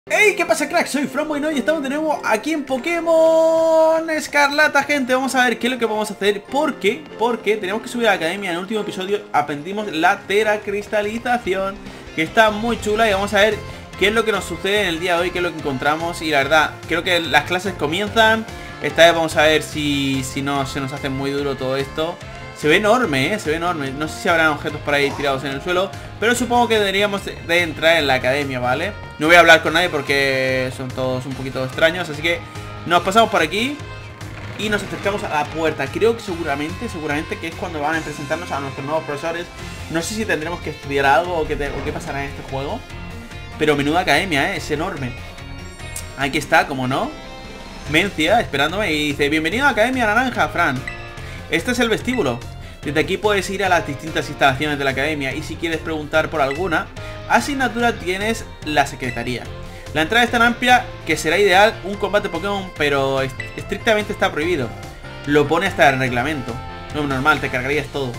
Hey, ¿qué pasa, crack? Soy Fran y hoy estamos de nuevo aquí en Pokémon Escarlata, gente. Vamos a ver qué es lo que vamos a hacer. Porque tenemos que subir a la academia. En el último episodio aprendimos la teracristalización, que está muy chula. Y vamos a ver qué es lo que nos sucede en el día de hoy, qué es lo que encontramos. Y la verdad, creo que las clases comienzan. Esta vez vamos a ver si no se nos hace muy duro todo esto. Se ve enorme, se ve enorme. No sé si habrán objetos por ahí tirados en el suelo, pero supongo que deberíamos de entrar en la academia, ¿vale? No voy a hablar con nadie porque son todos un poquito extraños, así que nos pasamos por aquí y nos acercamos a la puerta. Creo que seguramente que es cuando van a presentarnos a nuestros nuevos profesores. No sé si tendremos que estudiar algo o qué pasará en este juego, pero menuda academia, es enorme. Aquí está, como no, Mencia esperándome y dice: bienvenido a la Academia Naranja, Fran. Este es el vestíbulo. Desde aquí puedes ir a las distintas instalaciones de la academia y si quieres preguntar por alguna asignatura tienes la secretaría. La entrada es tan amplia que será ideal un combate Pokémon, pero estrictamente está prohibido. Lo pone hasta el reglamento. No es normal, te cargarías todo.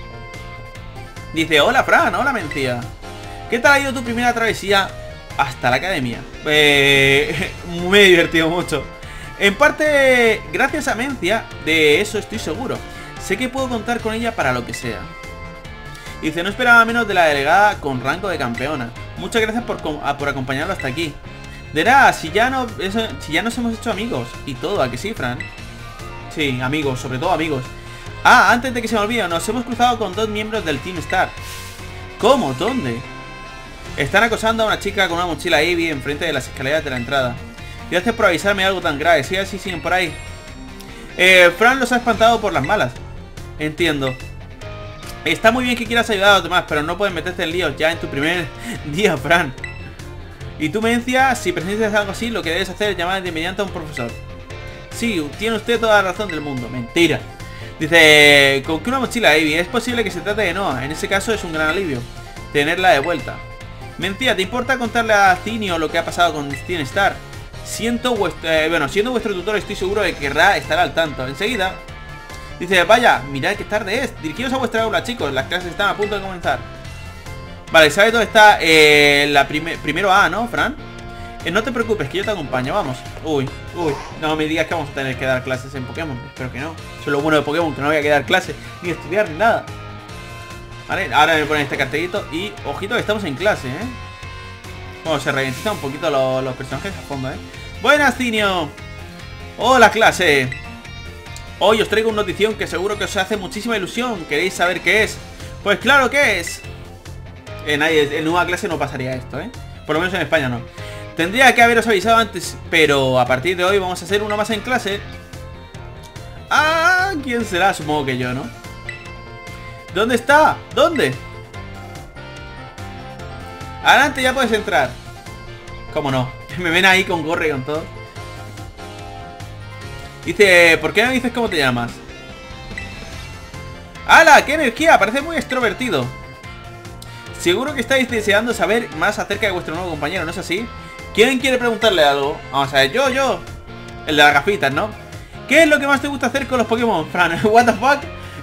Dice: hola Fran, hola Mencia. ¿Qué tal ha ido tu primera travesía hasta la academia? Me he divertido mucho. En parte gracias a Mencia, de eso estoy seguro. Sé que puedo contar con ella para lo que sea. Dice: no esperaba menos de la delegada con rango de campeona. Muchas gracias por acompañarlo hasta aquí. De nada, si ya nos hemos hecho amigos. Y todo, ¿a que sí, Fran? Sí, amigos, sobre todo amigos. Ah, antes de que se me olvide, nos hemos cruzado con dos miembros del Team Star. ¿Cómo? ¿Dónde? Están acosando a una chica con una mochila Eevee enfrente de las escaleras de la entrada. Gracias por avisarme de algo tan grave. Sí, así siguen por ahí. Fran los ha espantado por las malas. Entiendo. Está muy bien que quieras ayudar a los demás, pero no puedes meterte en líos ya en tu primer día, Fran. Y tú, Mencia, si presencias algo así, lo que debes hacer es llamar de inmediato a un profesor. Sí, tiene usted toda la razón del mundo. Mentira. Dice: con que una mochila Eevee es posible que se trate de Noah. En ese caso es un gran alivio tenerla de vuelta. Mencia, ¿te importa contarle a Zinio lo que ha pasado con Team Star? Siendo vuestro tutor estoy seguro de que querrá estar al tanto. Enseguida. Dice: vaya, mirad qué tarde es. Dirigidos a vuestra aula, chicos. Las clases están a punto de comenzar. Vale, ¿sabes dónde está primero A, no, Fran? No te preocupes, que yo te acompaño, vamos. Uy, no me digas que vamos a tener que dar clases en Pokémon. Espero que no. Eso es lo bueno de Pokémon, que no voy a dar clases, ni estudiar, ni nada. Vale, ahora me ponen este cartelito. Y, ojito, que estamos en clase, Bueno, se ralentizan un poquito los personajes a fondo, Buenas, Zinio. Hola, clase. Hoy os traigo una notición que seguro que os hace muchísima ilusión. ¿Queréis saber qué es? Pues claro que es. En nueva clase no pasaría esto, Por lo menos en España no. Tendría que haberos avisado antes, pero a partir de hoy vamos a hacer uno más en clase. Ah, ¿quién será? Supongo que yo, ¿no? ¿Dónde está? ¿Dónde? Adelante, ya puedes entrar. ¿Cómo no? Me ven ahí con gorra y con todo. Dice: ¿por qué no me dices cómo te llamas? ¡Hala! ¡Qué energía! Parece muy extrovertido. Seguro que estáis deseando saber más acerca de vuestro nuevo compañero, ¿no es así? ¿Quién quiere preguntarle algo? Vamos a ver, yo. El de las gafitas, ¿no? ¿Qué es lo que más te gusta hacer con los Pokémon, Fran? ¿What the fuck?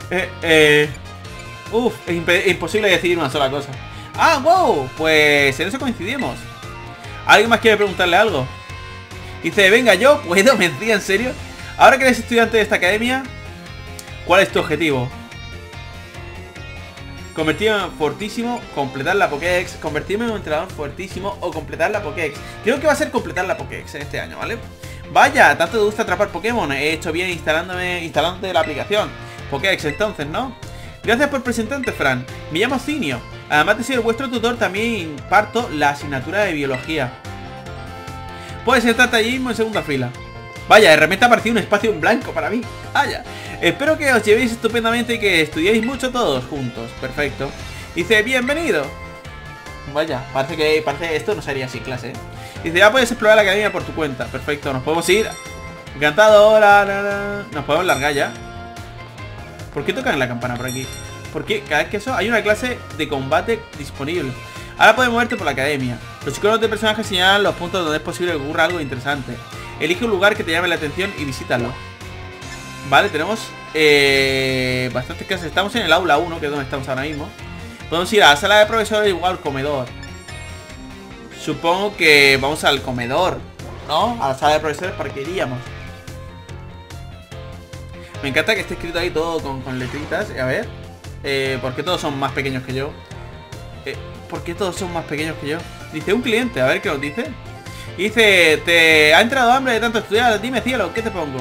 Es imposible decidir una sola cosa. Ah, wow, pues en eso coincidimos. ¿Alguien más quiere preguntarle algo? Dice: venga, yo puedo. ¿Mentira? ¿En serio? Ahora que eres estudiante de esta academia, ¿cuál es tu objetivo? Convertirme en fortísimo, completar la Pokédex. Convertirme en un entrenador fortísimo o completar la Pokédex. Creo que va a ser completar la Pokédex en este año, ¿vale? Vaya, tanto te gusta atrapar Pokémon. He hecho bien instalándote la aplicación Pokédex entonces, ¿no? Gracias por presentarte, Fran. Me llamo Zinio. Además de ser vuestro tutor, también imparto la asignatura de biología. Puedes sentarte allí mismo en segunda fila. Vaya, de repente ha aparecido un espacio en blanco para mí. Vaya. Espero que os llevéis estupendamente y que estudiéis mucho todos juntos. Perfecto. Dice: bienvenido. Vaya, parece esto no sería así clase, Dice: ya puedes explorar la academia por tu cuenta. Perfecto, nos podemos ir. Encantado, hola. Nos podemos largar ya. ¿Por qué tocan la campana por aquí? Porque cada vez que eso hay una clase de combate disponible. Ahora puedes moverte por la academia. Los iconos de personajes señalan los puntos donde es posible que ocurra algo interesante. Elige un lugar que te llame la atención y visítalo. Vale, tenemos bastantes clases. Estamos en el aula 1, que es donde estamos ahora mismo. Podemos ir a la sala de profesores, igual comedor. supongo que vamos al comedor, ¿no? A la sala de profesores, ¿para qué iríamos? Me encanta que esté escrito ahí todo con letritas. A ver, ¿por qué todos son más pequeños que yo? ¿Por qué todos son más pequeños que yo? Dice un cliente, a ver qué nos dice. Y dice, ¿te ha entrado hambre de tanto estudiar? Dime, cielo, ¿qué te pongo?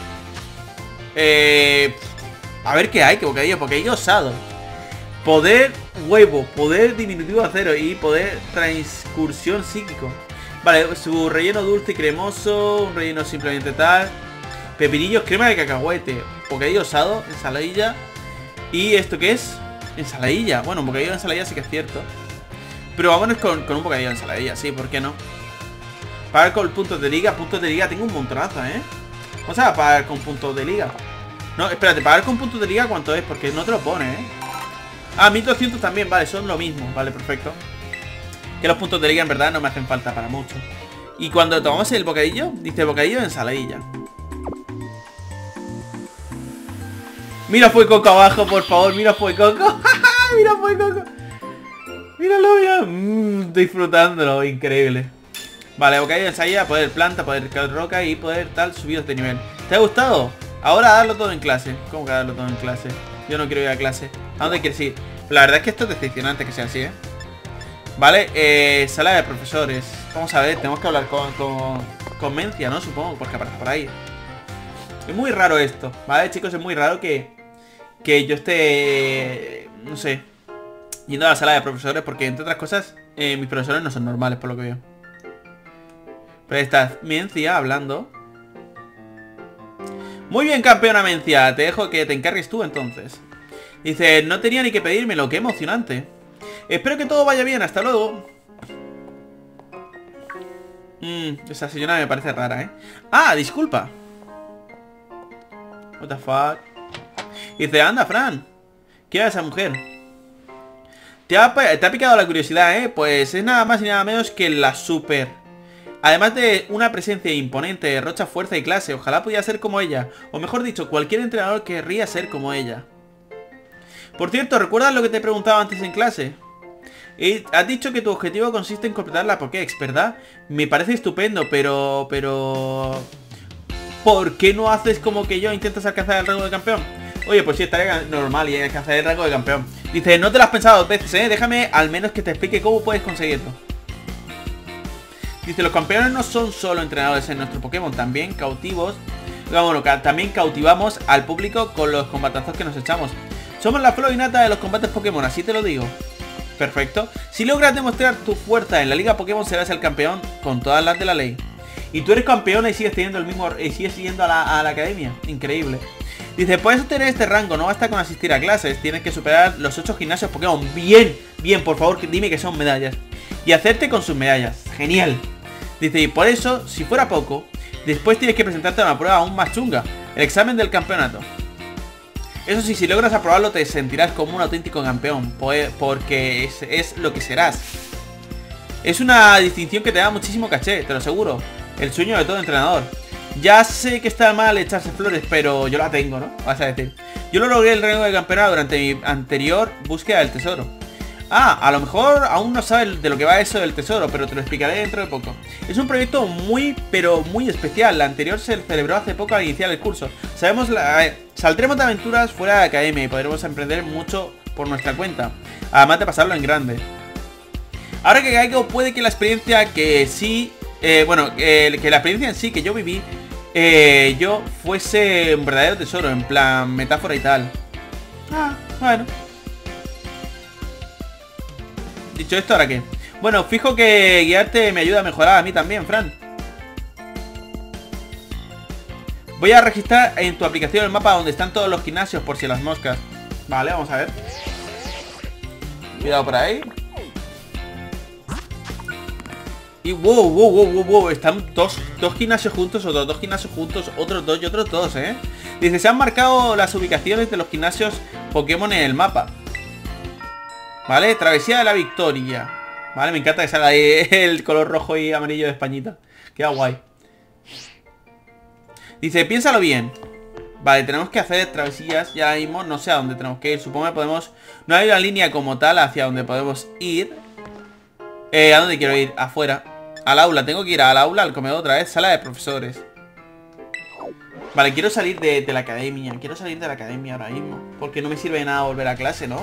A ver qué hay, que bocadillo osado. Poder huevo, poder diminutivo a cero y poder transcursión psíquico. Vale, su relleno dulce y cremoso, un relleno simplemente tal. Pepinillos, crema de cacahuete, bocadillo osado, ensaladilla. ¿Y esto qué es? Ensaladilla. Bueno, un bocadillo de ensaladilla sí que es cierto. Pero vámonos con un bocadillo de ensaladilla, sí, ¿por qué no? Pagar con puntos de liga, tengo un montonazo, ¿eh? Vamos a pagar con puntos de liga. No, espérate, pagar con puntos de liga, ¿cuánto es? Porque no te lo pone, ¿eh? Ah, 1200 también, vale, son lo mismo. Vale, perfecto. Que los puntos de liga en verdad no me hacen falta para mucho. Y cuando tomamos el bocadillo, dice bocadillo de ensaladilla. Mira Fuecoco abajo, por favor, mira Fuecoco. Mira Fuecoco. Míralo, mira. Disfrutándolo, increíble. Vale, bocadillo de ensaladilla, poder planta, poder roca y poder tal subidos de nivel. ¿Te ha gustado? Ahora darlo todo en clase. ¿Cómo que darlo todo en clase? Yo no quiero ir a clase. ¿A dónde quieres ir? La verdad es que esto es decepcionante que sea así, ¿eh? Vale, sala de profesores. Vamos a ver, tenemos que hablar con Mencia, ¿no? Supongo, porque aparece por ahí. Es muy raro esto, ¿vale, chicos? Es muy raro que yo esté, no sé, yendo a la sala de profesores, porque entre otras cosas, mis profesores no son normales, por lo que veo. Pero ahí está Mencia hablando. Muy bien, campeona Mencia, te dejo que te encargues tú entonces. Dice, no tenía ni que pedírmelo, qué emocionante. Espero que todo vaya bien, hasta luego. Esa señora me parece rara, ¿eh? Ah, disculpa. What the fuck. Dice, anda, Fran. ¿Qué era esa mujer? Te ha picado la curiosidad, ¿eh? Pues es nada más y nada menos que la super. Además de una presencia imponente, derrocha fuerza y clase. Ojalá pudiera ser como ella. O mejor dicho, cualquier entrenador querría ser como ella. Por cierto, ¿recuerdas lo que te preguntaba antes en clase? Has dicho que tu objetivo consiste en completar la Pokédex, ¿verdad? Me parece estupendo, pero... ¿por qué no haces como que yo intentas alcanzar el rango de campeón? Oye, pues sí, estaría normal y alcanzar el rango de campeón. Dice, no te lo has pensado 2 veces, ¿eh? Déjame al menos que te explique cómo puedes conseguirlo. Dice, los campeones no son solo entrenadores en nuestro Pokémon, también cautivos. Bueno, también cautivamos al público con los combatazos que nos echamos. Somos la flor y nata de los combates Pokémon, así te lo digo. Perfecto. Si logras demostrar tu fuerza en la Liga Pokémon, serás el campeón con todas las de la ley. Y tú eres campeona y sigues teniendo el mismo... y sigues siguiendo a la academia. Increíble. Dice, puedes obtener este rango, no basta con asistir a clases. Tienes que superar los 8 gimnasios Pokémon. Bien, bien, por favor, dime que son medallas. Y hacerte con sus medallas. Genial. Dice, y por eso, si fuera poco, después tienes que presentarte a una prueba aún más chunga. El examen del campeonato. Eso sí, si logras aprobarlo te sentirás como un auténtico campeón, porque es lo que serás. Es una distinción que te da muchísimo caché, te lo aseguro. El sueño de todo entrenador. Ya sé que está mal echarse flores, pero yo la tengo, ¿no? Vas a decir. Yo lo logré el rango de campeonato durante mi anterior búsqueda del tesoro. Ah, a lo mejor aún no sabes de lo que va eso del tesoro, pero te lo explicaré dentro de poco. Es un proyecto muy, pero muy especial. La anterior se celebró hace poco al iniciar el curso. Saldremos de aventuras fuera de la academia y podremos emprender mucho por nuestra cuenta. Además de pasarlo en grande. Ahora que caigo, puede que la experiencia que sí... que la experiencia en sí que yo viví, yo fuese un verdadero tesoro, en plan metáfora y tal. Ah, bueno. Dicho esto, ¿ahora qué? Bueno, fijo que guiarte me ayuda a mejorar a mí también, Fran. Voy a registrar en tu aplicación el mapa donde están todos los gimnasios por si las moscas. Vale, vamos a ver. Cuidado por ahí. Y wow, están dos gimnasios juntos, otros 2 gimnasios juntos, otros 2 y otros 2, ¿eh? Dice, se han marcado las ubicaciones de los gimnasios Pokémon en el mapa. Vale, travesía de la victoria. Vale, me encanta que salga ahí el color rojo y amarillo de Españita. Queda guay. Dice, piénsalo bien. Vale, tenemos que hacer travesías. Ya mismo no sé a dónde tenemos que ir. Supongo que podemos... No hay una línea como tal hacia donde podemos ir. ¿A dónde quiero ir? Afuera. Al aula, tengo que ir al aula, al comedor otra vez. Sala de profesores. Vale, quiero salir de la academia. Quiero salir de la academia ahora mismo. Porque no me sirve de nada volver a clase, ¿no?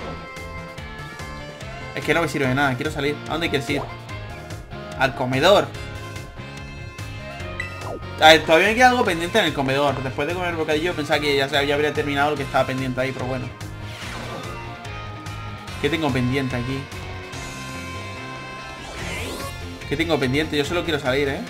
Es que no me sirve de nada, quiero salir. ¿A dónde quieres ir? Al comedor. A ver, todavía me queda algo pendiente en el comedor. Después de comer el bocadillo pensaba que ya habría terminado lo que estaba pendiente ahí, pero bueno. ¿Qué tengo pendiente aquí? ¿Qué tengo pendiente? Yo solo quiero salir, ¿eh?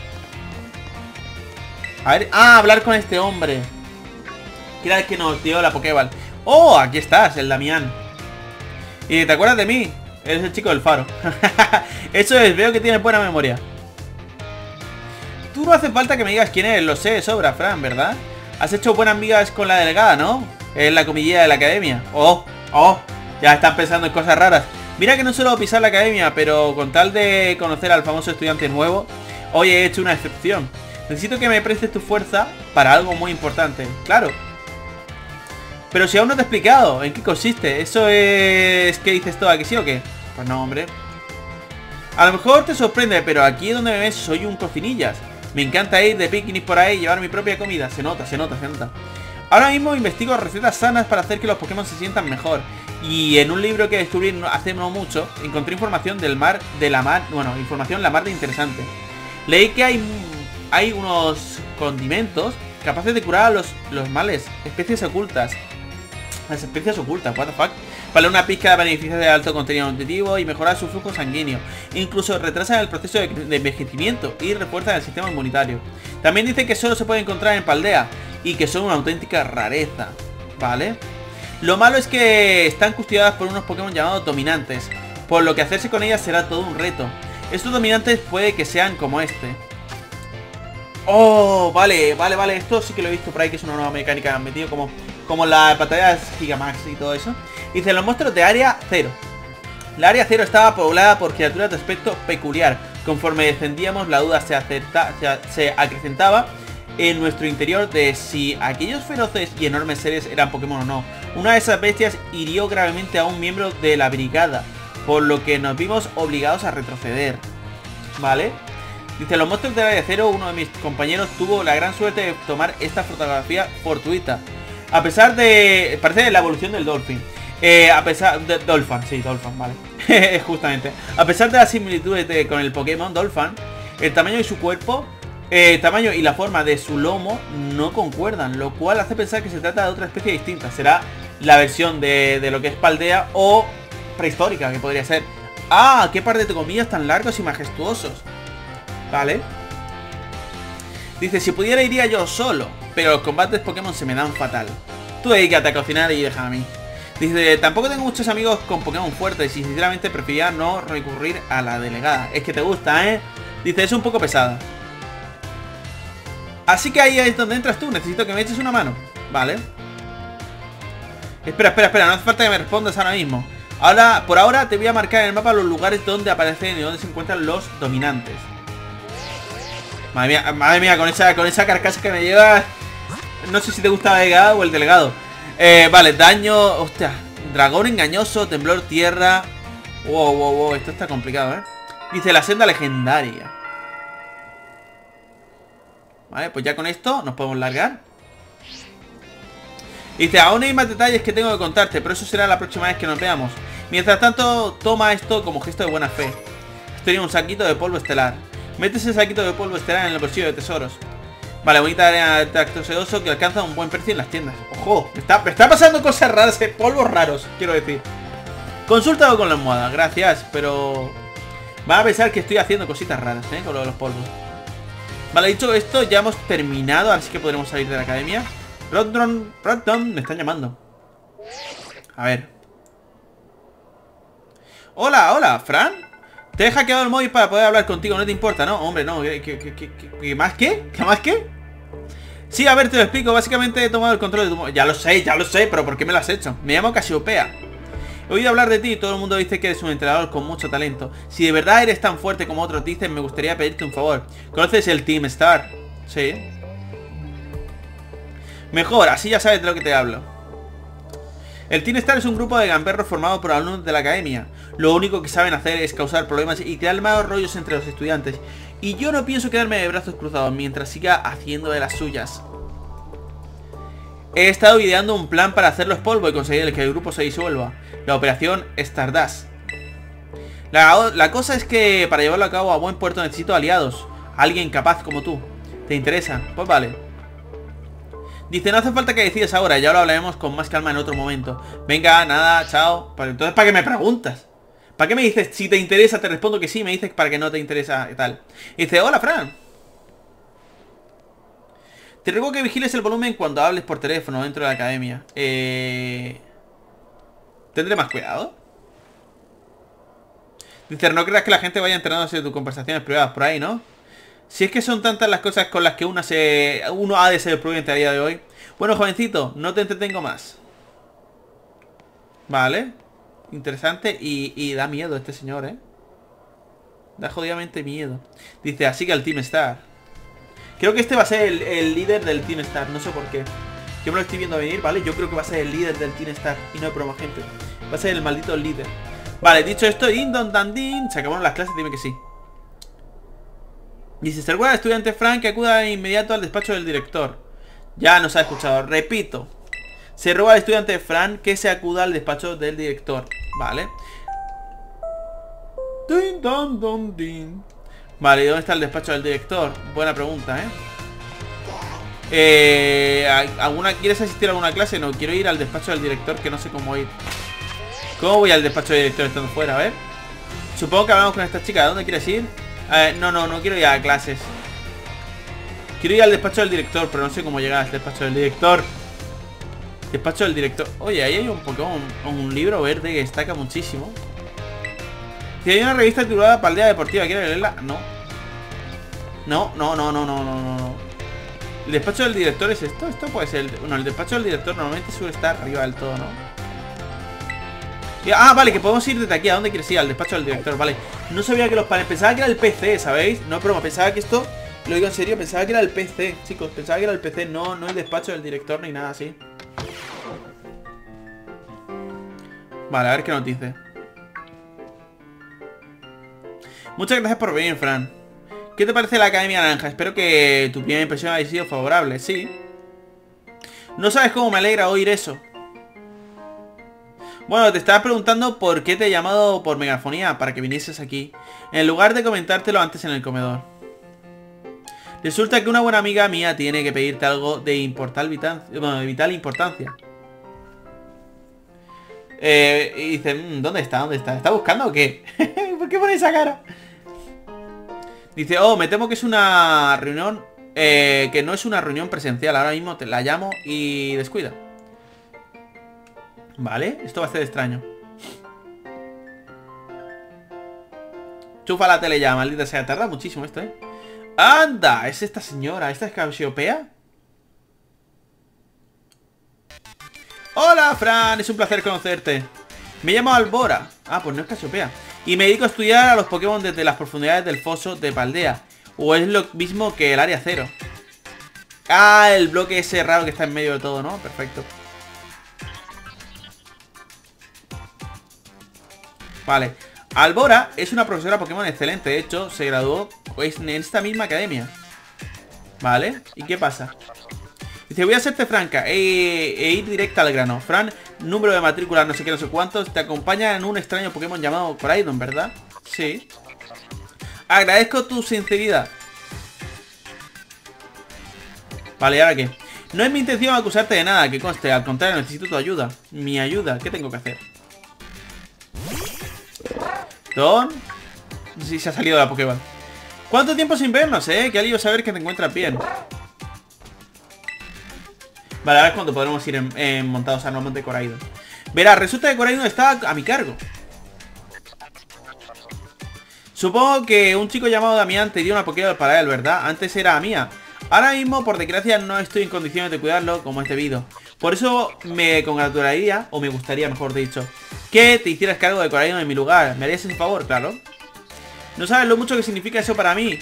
A ver... ¡Ah! Hablar con este hombre. Que era el que nos dio la Pokéball. ¡Oh! Aquí estás, el Damián. ¿Y te acuerdas de mí? Eres el chico del faro. Eso es, veo que tienes buena memoria. Tú no hace falta que me digas quién eres, lo sé de sobra, Fran, ¿verdad? Has hecho buenas amigas con la delegada, ¿no? Es la comillera de la academia. ¡Oh! ¡Oh! Ya están pensando en cosas raras. Mira que no suelo pisar la academia, pero con tal de conocer al famoso estudiante nuevo, hoy he hecho una excepción. Necesito que me prestes tu fuerza para algo muy importante. Claro. Pero si aún no te he explicado en qué consiste. ¿Eso es que dices todo aquí sí o qué? Pues no, hombre. A lo mejor te sorprende, pero aquí donde me ves soy un cocinillas. Me encanta ir de picnic por ahí y llevar mi propia comida. Se nota, se nota, se nota. Ahora mismo investigo recetas sanas para hacer que los Pokémon se sientan mejor. Y en un libro que descubrí hace no mucho, encontré información información la mar de interesante. Leí que hay unos condimentos capaces de curar a los males, especies ocultas. Las especies ocultas, what the fuck. Vale, una pizca de beneficios de alto contenido nutritivo y mejorar su flujo sanguíneo. Incluso retrasan el proceso de envejecimiento y refuerzan el sistema inmunitario. También dice que solo se puede encontrar en Paldea y que son una auténtica rareza. Vale. Lo malo es que están custodiadas por unos Pokémon llamados dominantes, por lo que hacerse con ellas será todo un reto. Estos dominantes puede que sean como este. Oh, vale. Esto sí que lo he visto por ahí, que es una nueva mecánica que han metido como las batallas Gigamax y todo eso. Dice, los monstruos de Área 0. La Área 0 estaba poblada por criaturas de aspecto peculiar. Conforme descendíamos, la duda se acrecentaba en nuestro interior de si aquellos feroces y enormes seres eran Pokémon o no. Una de esas bestias hirió gravemente a un miembro de la brigada, por lo que nos vimos obligados a retroceder. ¿Vale? Dice, los monstruos del Área 0, uno de mis compañeros tuvo la gran suerte de tomar esta fotografía fortuita. A pesar de... parece la evolución del Dolphin. A pesar de... Dolphin, sí, Dolphin, vale. Justamente. A pesar de las similitudes con el Pokémon Dolphin, el tamaño de su cuerpo... tamaño y la forma de su lomo no concuerdan, lo cual hace pensar que se trata de otra especie distinta. Será la versión de lo que es Paldea o prehistórica, que podría ser. ¡Ah! ¡Qué par de comillas tan largos y majestuosos! Vale. Dice, si pudiera iría yo solo, pero los combates Pokémon se me dan fatal. Tú dedícate a cocinar y déjame a mí. Dice, tampoco tengo muchos amigos con Pokémon fuertes y sinceramente preferiría no recurrir a la delegada. Es que te gusta, ¿eh? Dice, es un poco pesada. Así que ahí es donde entras tú, necesito que me eches una mano. Vale. Espera, no hace falta que me respondas ahora mismo. Por ahora te voy a marcar en el mapa los lugares donde aparecen y donde se encuentran los dominantes. Madre mía, con esa carcasa que me llevas. No sé si te gusta la delegada o el delegado. Vale, daño, hostia. Dragón engañoso, temblor tierra. Wow, esto está complicado, ¿eh? Dice, la senda legendaria. Vale, pues ya con esto nos podemos largar. Dice, aún hay más detalles que tengo que contarte, pero eso será la próxima vez que nos veamos. Mientras tanto, toma esto como gesto de buena fe. Estoy en un saquito de polvo estelar. Mete ese saquito de polvo estelar en el bolsillo de tesoros. Vale, bonita arena de tracto sedoso que alcanza un buen precio en las tiendas. Ojo, me está pasando cosas raras, polvos raros, quiero decir. Consultado con la almohada, gracias, pero... van a pensar que estoy haciendo cositas raras, con lo de los polvos. Vale, dicho esto, ya hemos terminado, así que podremos salir de la academia. Rodron, me están llamando. A ver. Hola, Fran. Te he hackeado el móvil para poder hablar contigo, no te importa, ¿no? Hombre, no, ¿qué más qué? ¿Qué más qué? Sí, a ver, te lo explico. Básicamente he tomado el control de tu móvil. Ya lo sé, pero ¿por qué me lo has hecho? Me llamo Casiopea. He oído hablar de ti y todo el mundo dice que eres un entrenador con mucho talento. Si de verdad eres tan fuerte como otros dicen, me gustaría pedirte un favor. ¿Conoces el Team Star? Sí. Mejor, así ya sabes de lo que te hablo. El Team Star es un grupo de gamberros formado por alumnos de la academia. Lo único que saben hacer es causar problemas y crear malos rollos entre los estudiantes. Y yo no pienso quedarme de brazos cruzados mientras siga haciendo de las suyas. He estado ideando un plan para hacerlos polvo y conseguir que el grupo se disuelva. La operación Stardust. La cosa es que para llevarlo a cabo a buen puerto necesito aliados. Alguien capaz como tú. ¿Te interesa? Pues vale. Dice, no hace falta que decidas ahora, ya lo hablaremos con más calma en otro momento. Venga, nada, chao. Entonces, ¿para qué me preguntas? ¿Para qué me dices, si te interesa, te respondo que sí, me dices para que no te interesa y tal? Y dice, hola, Fran. Te ruego que vigiles el volumen cuando hables por teléfono dentro de la academia. ¿Tendré más cuidado? Dice, no creas que la gente vaya enterándose de tus conversaciones privadas por ahí, ¿no? Si es que son tantas las cosas con las que uno ha de ser prudente a día de hoy. Bueno, jovencito, no te entretengo más. Vale. Interesante y da miedo este señor, ¿eh? Da jodidamente miedo. Dice, así que el Team Star. Creo que este va a ser el líder del Team Star, no sé por qué. Yo me lo estoy viendo venir, ¿vale? Yo creo que va a ser el líder del Team Star. Y no es broma, gente. Va a ser el maldito líder. Vale, dicho esto, din don dan din. Se acabaron las clases, dime que sí. Dice, se ruega al estudiante Frank que acuda de inmediato al despacho del director. Ya nos ha escuchado, repito. Se ruega al estudiante Frank que se acuda al despacho del director. Vale. Din, don, don, din. Vale, ¿y dónde está el despacho del director? Buena pregunta, ¿Quieres asistir a alguna clase? No, quiero ir al despacho del director, que no sé cómo ir. ¿Cómo voy al despacho del director estando fuera? A ver. Supongo que hablamos con esta chica. ¿A dónde quieres ir? No quiero ir a clases. Quiero ir al despacho del director, pero no sé cómo llegar al despacho del director. Despacho del director. Oye, ahí hay un Pokémon, un libro verde que destaca muchísimo. Si hay una revista titulada Paldea Deportiva, ¿quieres leerla? No. No. ¿El despacho del director es esto? Esto puede ser... Bueno, el despacho del director normalmente suele estar arriba del todo, ¿no? Ah, vale, que podemos ir desde aquí. ¿A dónde quieres ir? Al despacho del director, vale. No sabía que los paneles... Pensaba que era el PC, ¿sabéis? No, pero pensaba que esto... Lo digo en serio, pensaba que era el PC, chicos. Pensaba que era el PC, no el despacho del director ni nada así. Vale, a ver qué nos dice. Muchas gracias por venir, Fran. ¿Qué te parece la Academia Naranja? Espero que tu primera impresión haya sido favorable. Sí. No sabes cómo me alegra oír eso. Bueno, te estaba preguntando por qué te he llamado por megafonía para que vinieses aquí, en lugar de comentártelo antes en el comedor. Resulta que una buena amiga mía tiene que pedirte algo de vital importancia. Y dice, ¿dónde está? ¿Dónde está? ¿Está buscando o qué? ¿Por qué pone esa cara? Dice, oh, me temo que es una reunión, que no es una reunión presencial. Ahora mismo te la llamo y descuida. Vale, esto va a ser extraño. Chufa la tele ya, maldita sea. Tarda muchísimo esto, ¿eh? ¡Anda! ¿Es esta señora? ¿Esta es Casiopea? Hola, Fran. Es un placer conocerte. Me llamo Albora. Ah, pues no es Casiopea. Y me dedico a estudiar a los Pokémon desde las profundidades del foso de Paldea. O es lo mismo que el área 0. Ah, el bloque ese raro que está en medio de todo, ¿no? Perfecto. Vale. Albora es una profesora Pokémon excelente. De hecho, se graduó en esta misma academia. Vale. ¿Y qué pasa? Dice, voy a serte franca e ir directa al grano. Fran, número de matrícula no sé qué, no sé cuántos. Te acompaña en un extraño Pokémon llamado Coraidon, ¿verdad? Sí. Agradezco tu sinceridad. Vale, ¿y ahora qué? No es mi intención acusarte de nada, que conste. Al contrario, necesito tu ayuda. Mi ayuda. ¿Qué tengo que hacer? Don. Sí, se ha salido de la Pokéball. ¿Cuánto tiempo sin vernos, eh? Qué alivio saber que te encuentras bien. Vale, ahora es cuando podremos ir montados a Monte Coraidon. Verá, resulta que Coraidon está a mi cargo. Supongo que un chico llamado Damián te dio una Pokéball para él, ¿verdad? Antes era mía. Ahora mismo, por desgracia, no estoy en condiciones de cuidarlo como es debido. Por eso me congratularía, o me gustaría, mejor dicho, que te hicieras cargo de Coraidon en mi lugar. ¿Me harías ese favor? Claro. No sabes lo mucho que significa eso para mí.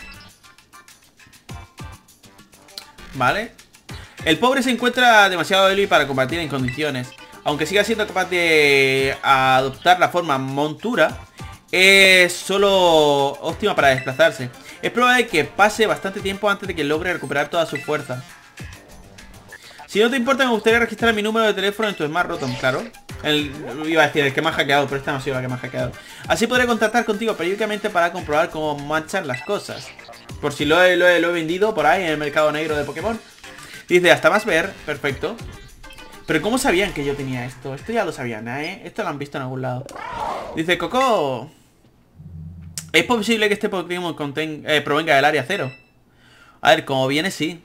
Vale. El pobre se encuentra demasiado débil para combatir en condiciones. aunque siga siendo capaz de adoptar la forma montura, es solo óptima para desplazarse. Es probable que pase bastante tiempo antes de que logre recuperar toda su fuerza. Si no te importa, me gustaría registrar mi número de teléfono en tu Smart Rotom, claro. Iba a decir el que me ha hackeado, pero esta no ha sido la que me ha hackeado. Así podré contactar contigo periódicamente para comprobar cómo marchan las cosas. Por si lo he vendido por ahí en el mercado negro de Pokémon. Dice, hasta más ver, perfecto. Pero ¿cómo sabían que yo tenía esto? Esto ya lo sabían, ¿eh? Esto lo han visto en algún lado. Dice, Coco, ¿es posible que este Pokémon provenga del área 0? A ver, como viene, sí.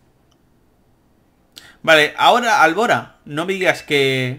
Vale, ahora, Albora, no me digas que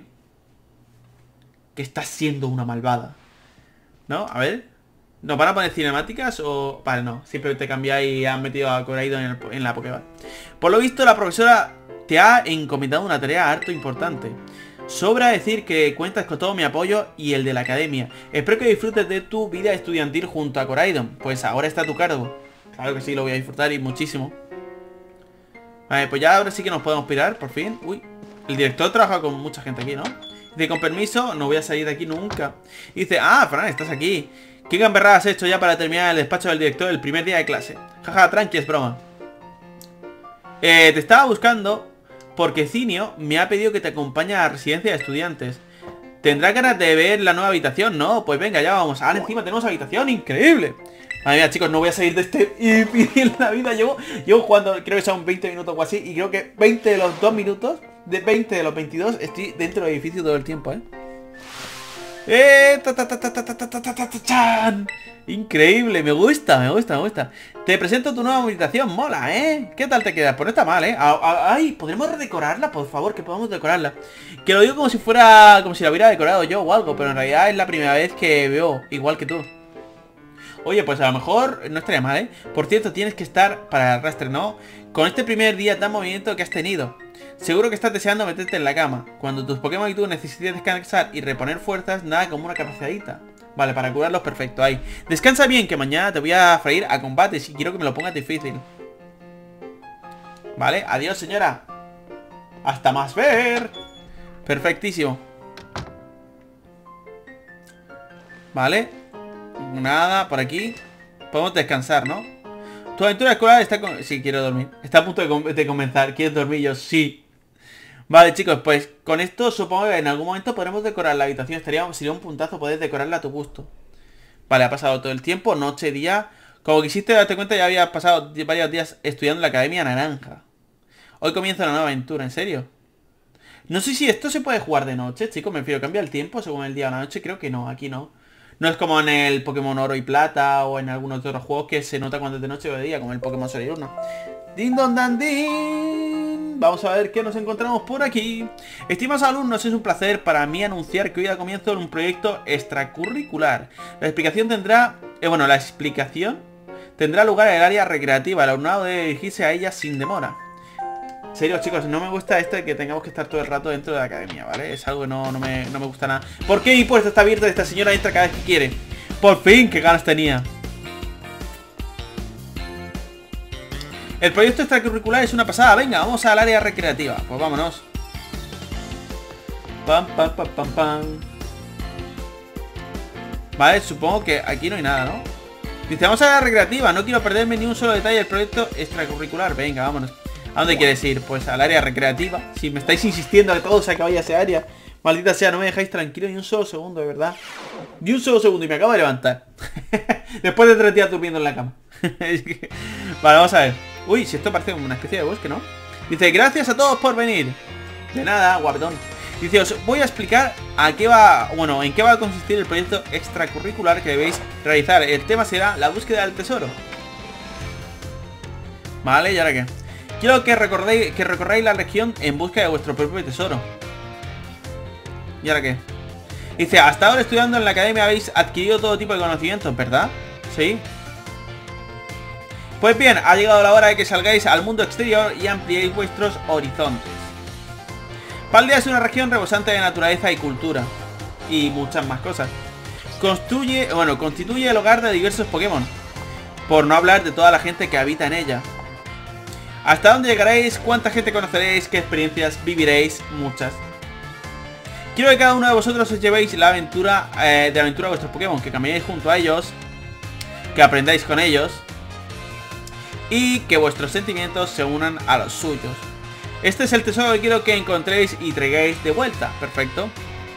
estás siendo una malvada, ¿no? A ver, ¿nos van a poner cinemáticas o...? Vale, no, simplemente cambiáis y han metido a Koraidon en la Pokéball. Por lo visto, la profesora te ha encomendado una tarea harto importante. Sobra decir que cuentas con todo mi apoyo y el de la academia. Espero que disfrutes de tu vida estudiantil junto a Koraidon, pues ahora está a tu cargo. Claro que sí, lo voy a disfrutar y muchísimo. Vale, pues ya ahora sí que nos podemos pirar, por fin. Uy, el director trabaja con mucha gente aquí, ¿no? Dice, con permiso, no voy a salir de aquí nunca. Y dice, ah, Fran, estás aquí. ¿Qué gamberrada has hecho ya para terminar el despacho del director el primer día de clase? Jaja, tranqui, es broma. Te estaba buscando porque Cinio me ha pedido que te acompañe a la residencia de estudiantes. Tendrás ganas de ver la nueva habitación, ¿no? Pues venga, ya vamos. Ahora encima tenemos habitación, increíble. Madre mía, chicos, no voy a salir de este difícil la vida. Llevo jugando, creo que son 20 minutos o así. Y creo que 20 de los 2 minutos, de 20 de los 22, estoy dentro del edificio todo el tiempo, ¿eh? Increíble, me gusta. Te presento tu nueva habitación, mola, ¿eh? ¿Qué tal te queda? Pues no está mal, ¿eh? Ay, ¿podremos redecorarla? Por favor, que podamos decorarla. Que lo digo como si fuera, como si la hubiera decorado yo o algo, pero en realidad es la primera vez que veo igual que tú. Oye, pues a lo mejor no estaría mal, ¿eh? Por cierto, tienes que estar para el arrastre, ¿no? Con este primer día tan movimiento que has tenido. Seguro que estás deseando meterte en la cama. Cuando tus Pokémon y tú necesites descansar y reponer fuerzas, nada como una capacidadita. Vale, para curarlos, perfecto, ahí. Descansa bien, que mañana te voy a freír a combates y quiero que me lo pongas difícil. Vale, adiós, señora. Hasta más ver. Perfectísimo. Vale. Nada, por aquí. Podemos descansar, ¿no? Tu aventura escolar está con... Sí, quiero dormir. Está a punto de comenzar. ¿Quieres dormir? Yo sí. Vale, chicos, pues con esto supongo que en algún momento podremos decorar la habitación. Sería un puntazo poder decorarla a tu gusto. Vale, ha pasado todo el tiempo, noche, día. Como quisiste darte cuenta, ya había pasado varios días estudiando en la Academia Naranja. Hoy comienza una nueva aventura, ¿en serio? No sé si esto se puede jugar de noche, chicos. Me refiero, cambia el tiempo según el día o la noche. Creo que no, aquí no. No es como en el Pokémon Oro y Plata o en algunos otros juegos que se nota cuando es de noche o de día, como el Pokémon Sol y Luna. ¡Din don dan din! Vamos a ver qué nos encontramos por aquí. Estimados alumnos, es un placer para mí anunciar que hoy da comienzo un proyecto extracurricular. La explicación tendrá lugar en el área recreativa. El alumnado debe dirigirse a ella sin demora. En serio, chicos, no me gusta esto de que tengamos que estar todo el rato dentro de la academia, ¿vale? Es algo que no me gusta nada. ¿Por qué mi puerta está abierta y esta señora entra cada vez que quiere? Por fin, qué ganas tenía. El proyecto extracurricular es una pasada. Venga, vamos al área recreativa. Pues vámonos. Pam, pam, pam, pam, pam. Vale, supongo que aquí no hay nada, ¿no? Dice, vamos a la recreativa. No quiero perderme ni un solo detalle del proyecto extracurricular. Venga, vámonos. ¿A dónde quieres ir? Pues al área recreativa. Si me estáis insistiendo a todos a que vaya a ese área. Maldita sea, no me dejáis tranquilo ni un solo segundo, de verdad. Ni un solo segundo y me acabo de levantar. Después de 3 días durmiendo en la cama. Vale, vamos a ver. Uy, si esto parece una especie de bosque, ¿no? Dice, gracias a todos por venir. De nada, guapetón. Dice, os voy a explicar en qué va a consistir el proyecto extracurricular que debéis realizar. El tema será la búsqueda del tesoro. Vale, ¿y ahora qué? Quiero que recorráis la región en busca de vuestro propio tesoro. ¿Y ahora qué? Dice, hasta ahora estudiando en la academia habéis adquirido todo tipo de conocimientos, ¿verdad? Sí. Pues bien, ha llegado la hora de que salgáis al mundo exterior y ampliéis vuestros horizontes. Paldea es una región rebosante de naturaleza y cultura. Y muchas más cosas. Constituye el hogar de diversos Pokémon. Por no hablar de toda la gente que habita en ella. ¿Hasta dónde llegaréis? ¿Cuánta gente conoceréis? ¿Qué experiencias viviréis? Muchas. Quiero que cada uno de vosotros os llevéis la aventura de la aventura de vuestros Pokémon, que caminéis junto a ellos, que aprendáis con ellos y que vuestros sentimientos se unan a los suyos. Este es el tesoro que quiero que encontréis y traigáis de vuelta. Perfecto.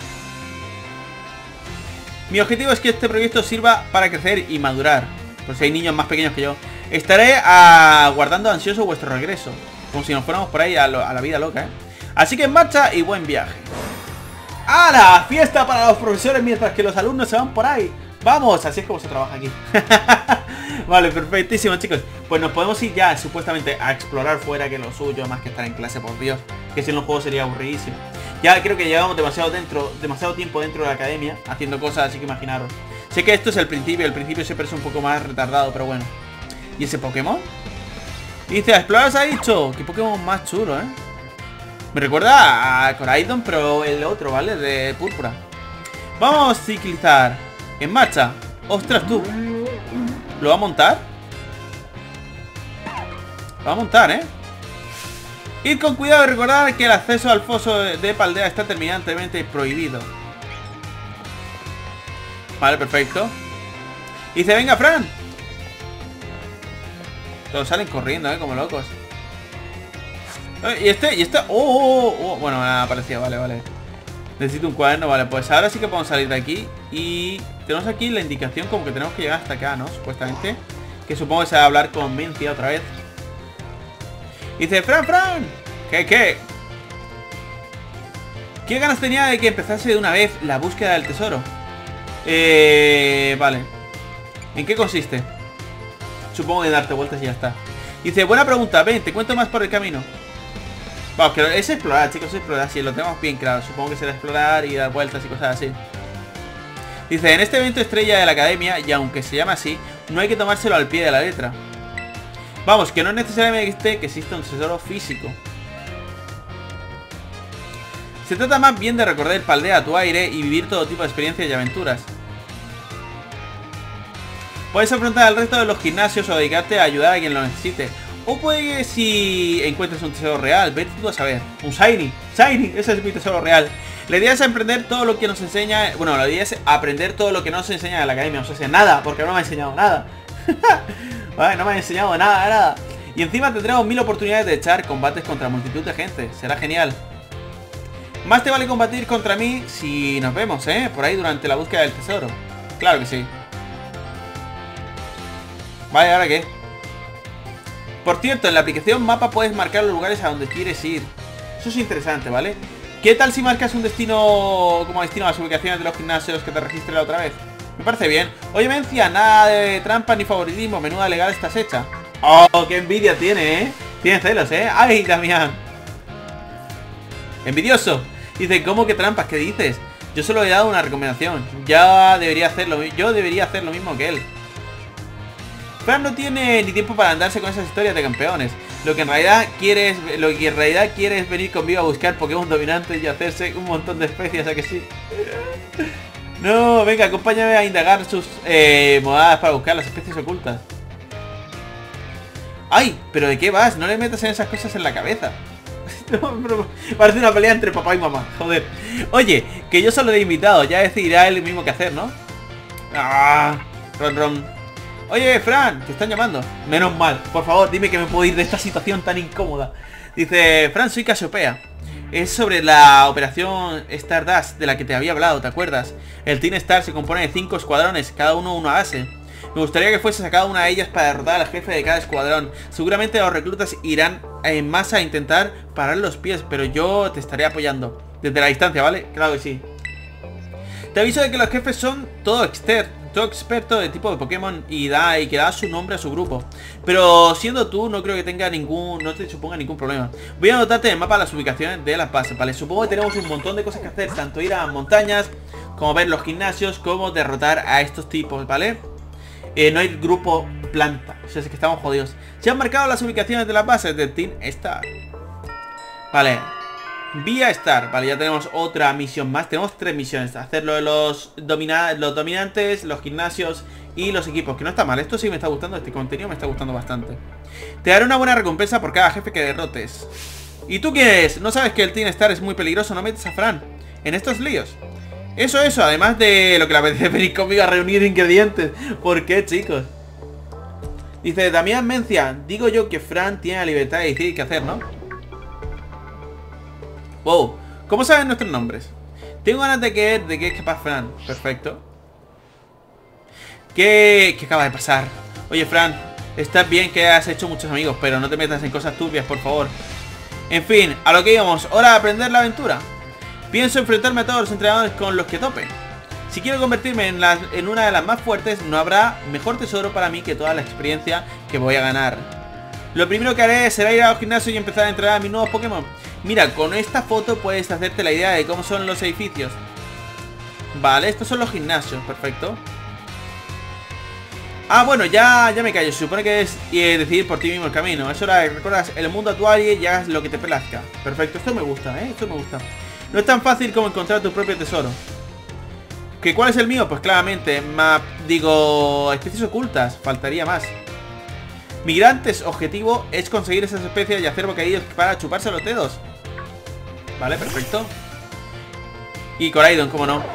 Mi objetivo es que este proyecto sirva para crecer y madurar. Pues si hay niños más pequeños que yo. Estaré aguardando ansioso vuestro regreso. Como si nos fuéramos por ahí a la vida loca, ¿eh? Así que en marcha y buen viaje. ¡Hala! Fiesta para los profesores mientras que los alumnos se van por ahí. ¡Vamos! Así es como se trabaja aquí. Vale, perfectísimo, chicos. Pues nos podemos ir ya, supuestamente, a explorar fuera, que lo suyo, más que estar en clase, por Dios. Que si en los juegos sería aburridísimo. Ya creo que llevamos demasiado tiempo dentro de la academia, haciendo cosas, así que imaginaros. Sé que esto es el principio siempre es un poco más retardado, pero bueno. ¿Y ese Pokémon? Y dice, a explorar se ha dicho. Qué Pokémon más chulo, ¿eh? Me recuerda a Coraidon, pero el otro, ¿vale? De púrpura. Vamos a ciclizar. En marcha. Ostras, tú. ¿Lo va a montar? Lo va a montar, ¿eh? Ir con cuidado y recordar que el acceso al foso de Paldea está terminantemente prohibido. Vale, perfecto. Dice, venga, Fran. Todos salen corriendo, como locos. Y este... Bueno, me ha aparecido, vale. Necesito un cuaderno, vale. Pues ahora sí que podemos salir de aquí. Y tenemos aquí la indicación como que tenemos que llegar hasta acá, ¿no? Supuestamente. Que supongo que se va a hablar con Mencia otra vez. Dice, Fran. ¿Qué? ¿Qué ganas tenía de que empezase de una vez la búsqueda del tesoro? Vale. ¿En qué consiste? Supongo que darte vueltas y ya está. Dice, buena pregunta, ven, te cuento más por el camino. Vamos, que es explorar, chicos, es explorar. Si lo tenemos bien claro, supongo que será explorar y dar vueltas y cosas así. Dice, en este evento estrella de la academia, y aunque se llama así, no hay que tomárselo al pie de la letra. Vamos, que no es necesariamente que exista un tesoro físico. Se trata más bien de recorrer Paldea a tu aire y vivir todo tipo de experiencias y aventuras. Puedes afrontar el resto de los gimnasios o dedicarte a ayudar a quien lo necesite. O puede que si encuentres un tesoro real, vete tú a saber. Un Shiny, ese es mi tesoro real. La idea es aprender todo lo que nos enseña. Bueno, la idea es aprender todo lo que nos enseña en la academia. O sea, nada, porque no me ha enseñado nada. Vale, no me ha enseñado nada. Y encima tendremos 1000 oportunidades de echar combates contra multitud de gente. Será genial. Más te vale combatir contra mí si nos vemos, por ahí durante la búsqueda del tesoro. Claro que sí. Vale, ¿ahora qué? Por cierto, en la aplicación mapa puedes marcar los lugares a donde quieres ir. Eso es interesante, ¿vale? ¿Qué tal si marcas un destino como destino a las ubicaciones de los gimnasios que te registré la otra vez? Me parece bien. Oye, Mencia, nada de trampa ni favoritismo. Menuda legal estás hecha. Oh, qué envidia tiene, ¿eh? Tiene celos, ¿eh? ¡Ay, Damián! Envidioso. Dice, ¿cómo que trampas? ¿Qué dices? Yo solo he dado una recomendación. Yo debería hacer lo mismo que él. Fran no tiene ni tiempo para andarse con esas historias de campeones. Lo que en realidad quiere es venir conmigo a buscar Pokémon dominantes y hacerse un montón de especies, ¿a que sí? No, venga, acompáñame a indagar sus modadas para buscar las especies ocultas. ¡Ay! ¿Pero de qué vas? No le metas en esas cosas en la cabeza. No, parece una pelea entre papá y mamá, joder. Oye, que yo solo he invitado, ya decidirá él mismo qué hacer, ¿no? ¡Ah! Ron. Oye, Fran, te están llamando. Menos mal, por favor, dime que me puedo ir de esta situación tan incómoda. Dice, Fran, soy Casiopea. Es sobre la operación Stardust de la que te había hablado, ¿te acuerdas? El Team Star se compone de 5 escuadrones, cada uno una base. Me gustaría que fueses a cada una de ellas para derrotar al jefe de cada escuadrón. Seguramente los reclutas irán en masa a intentar parar los pies, pero yo te estaré apoyando. Desde la distancia, ¿vale? Claro que sí. Te aviso de que los jefes son todo experto de tipo de Pokémon y que da su nombre a su grupo. Pero siendo tú, no creo que no te suponga ningún problema. Voy a anotarte en el mapa las ubicaciones de las bases, ¿vale? Supongo que tenemos un montón de cosas que hacer, tanto ir a montañas, como ver los gimnasios, como derrotar a estos tipos, ¿vale? No hay grupo planta, o sea, es que estamos jodidos. Se han marcado las ubicaciones de las bases del Team Star. Vale. Vía Star, vale, ya tenemos otra misión más. Tenemos 3 misiones, hacerlo de los dominantes, los gimnasios y los equipos, que no está mal, esto sí me está gustando, este contenido me está gustando bastante. Te daré una buena recompensa por cada jefe que derrotes. ¿Y tú quién eres? ¿No sabes que el Team Star es muy peligroso? No metes a Fran. en estos líos. Eso, además de lo que le apetece venir conmigo a reunir ingredientes. ¿Por qué, chicos? Dice Damián Mencia, digo yo que Fran tiene la libertad de decidir qué hacer, ¿no? Wow, ¿cómo saben nuestros nombres? Tengo ganas de que es capaz Fran. Perfecto. ¿Qué acaba de pasar? Oye, Fran, está bien que has hecho muchos amigos, pero no te metas en cosas turbias, por favor. En fin, a lo que íbamos, hora de aprender la aventura. Pienso enfrentarme a todos los entrenadores con los que tope. Si quiero convertirme en una de las más fuertes, no habrá mejor tesoro para mí que toda la experiencia que voy a ganar. Lo primero que haré será ir al gimnasio y empezar a entrenar a mis nuevos Pokémon. Mira, con esta foto puedes hacerte la idea de cómo son los edificios. Vale, estos son los gimnasios, perfecto. Ah, bueno, ya me callo. Se supone que es decidir por ti mismo el camino. Es hora de que recorras el mundo actual y hagas lo que te plazca. Perfecto, esto me gusta, esto me gusta. No es tan fácil como encontrar tu propio tesoro. ¿Que cuál es el mío? Pues claramente, especies ocultas. Faltaría más. Migrantes, objetivo es conseguir esas especies y hacer bocadillos para chuparse los dedos. Vale, perfecto. Y Coraidon, cómo no.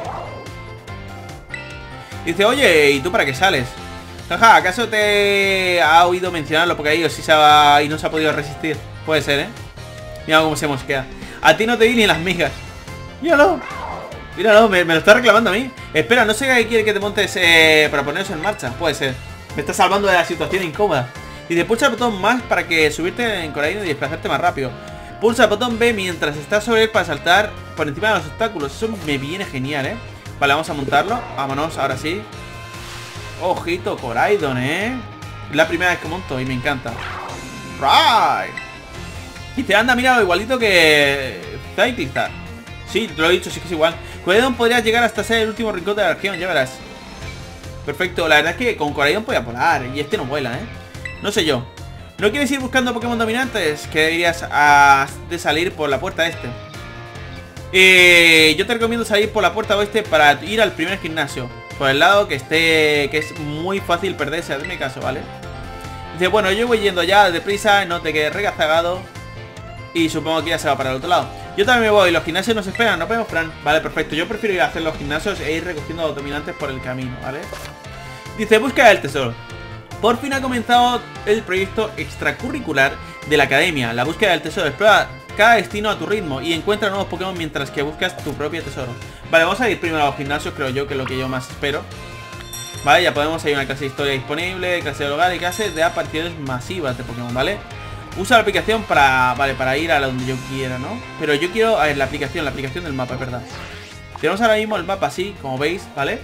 Dice, oye, ¿y tú para qué sales? Jaja, ¿acaso te ha oído mencionar los bocadillos y no se ha podido resistir? Puede ser, Mira cómo se mosquea. A ti no te di ni las migas. Míralo. Míralo, me lo está reclamando a mí. Espera, no sé qué quiere que te montes para ponerse en marcha. Puede ser. Me está salvando de la situación incómoda. Y te pulsa el botón más para que subirte en Coraidon y desplazarte más rápido. Pulsa el botón B mientras estás sobre él para saltar por encima de los obstáculos. Eso me viene genial, Vale, vamos a montarlo. Vámonos, ahora sí. Ojito, Coraidon, Es la primera vez que monto y me encanta. Right. Y te anda, mira, igualito que Zaitizar. Sí, te lo he dicho, sí que es igual. Coraidon podría llegar hasta ser el último rincón de la región, ya verás. Perfecto, la verdad es que con Coraidon podía volar. Y este no vuela, No sé yo. ¿No quieres ir buscando Pokémon dominantes? Que deberías de salir por la puerta este. Yo te recomiendo salir por la puerta oeste para ir al primer gimnasio. Por el lado que es muy fácil perderse, hazme caso, ¿vale? Dice, bueno, yo voy yendo ya deprisa, no te quedes regazagado. Y supongo que ya se va para el otro lado. Yo también me voy, los gimnasios nos esperan, nos vemos, Fran. Vale, perfecto, yo prefiero ir a hacer los gimnasios e ir recogiendo a los dominantes por el camino, ¿vale? Dice, búsqueda del tesoro. Por fin ha comenzado el proyecto extracurricular de la academia, la búsqueda del tesoro. Explora cada destino a tu ritmo y encuentra nuevos Pokémon mientras que buscas tu propio tesoro. Vale, vamos a ir primero a los gimnasios, creo yo, que es lo que yo más espero. Vale, ya podemos, hay una clase de historia disponible, clase de hogar y clase de apariciones masivas de Pokémon, ¿vale? Usa la aplicación para ir a donde yo quiera, ¿no? Pero yo quiero, a ver, la aplicación del mapa, es verdad. Tenemos ahora mismo el mapa así, como veis, ¿vale?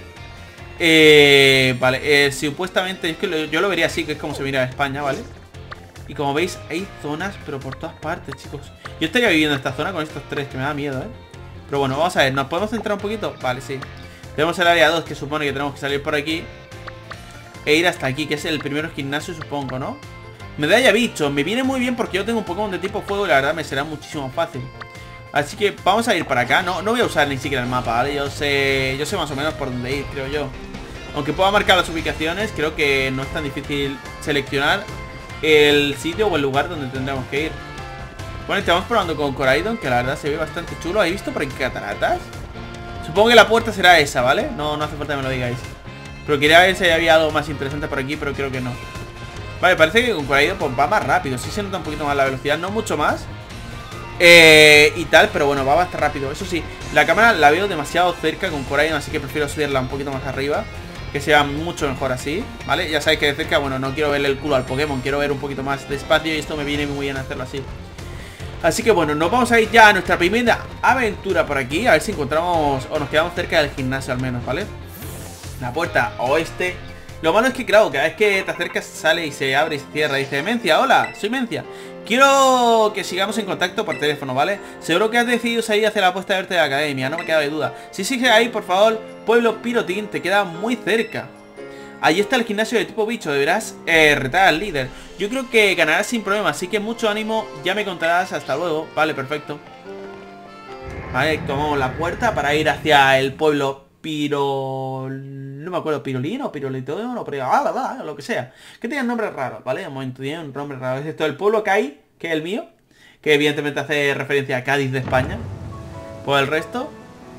Supuestamente, es que yo lo vería así, que es como se mira a España, ¿vale? Y como veis, hay zonas, pero por todas partes, chicos. Yo estaría viviendo en esta zona con estos tres, que me da miedo, Pero bueno, vamos a ver, ¿nos podemos centrar un poquito? Vale, sí. Tenemos el área 2, que supone que tenemos que salir por aquí e ir hasta aquí, que es el primer gimnasio, supongo, ¿no? Medalla bicho, me viene muy bien porque yo tengo un Pokémon de tipo fuego y la verdad me será muchísimo fácil. Así que vamos a ir para acá, no voy a usar ni siquiera el mapa, ¿vale? Yo sé más o menos por dónde ir, creo yo. Aunque pueda marcar las ubicaciones, creo que no es tan difícil seleccionar el sitio o el lugar donde tendremos que ir. Bueno, estamos probando con Coraidon, que la verdad se ve bastante chulo. ¿Habéis visto por aquí cataratas? Supongo que la puerta será esa, ¿vale? No hace falta que me lo digáis. Pero quería ver si había algo más interesante por aquí, pero creo que no. Vale, parece que con Coraidon pues, va más rápido. Sí se nota un poquito más la velocidad, no mucho más. Y tal, pero bueno, va bastante rápido. Eso sí, la cámara la veo demasiado cerca con Coraidon, así que prefiero subirla un poquito más arriba, que sea mucho mejor así, ¿vale? Ya sabéis que de cerca, bueno, no quiero verle el culo al Pokémon, quiero ver un poquito más despacio y esto me viene muy bien hacerlo así. Así que bueno, nos vamos a ir ya a nuestra primera aventura por aquí, a ver si encontramos o nos quedamos cerca del gimnasio al menos, ¿vale? La puerta oeste. Lo malo es que, claro, cada vez que te acercas sale y se abre y se cierra. Dice, Mencia, hola, soy Mencia. Quiero que sigamos en contacto por teléfono, ¿vale? Seguro que has decidido salir hacia la puesta de verte de la academia, no me queda de duda. Si sigues ahí, por favor, Pueblo Pirotín te queda muy cerca. Allí está el gimnasio de tipo bicho, deberás retar al líder. Yo creo que ganarás sin problema, así que mucho ánimo, ya me contarás, hasta luego. Vale, perfecto. Vale, tomamos la puerta para ir hacia el pueblo no me acuerdo, Pirolino, Pirolito, no, pero lo que sea. Que tenga nombres raros, ¿vale? Un momento, tiene un nombre raro. Es esto el pueblo Cai, que es el mío, que evidentemente hace referencia a Cádiz de España. Por el resto,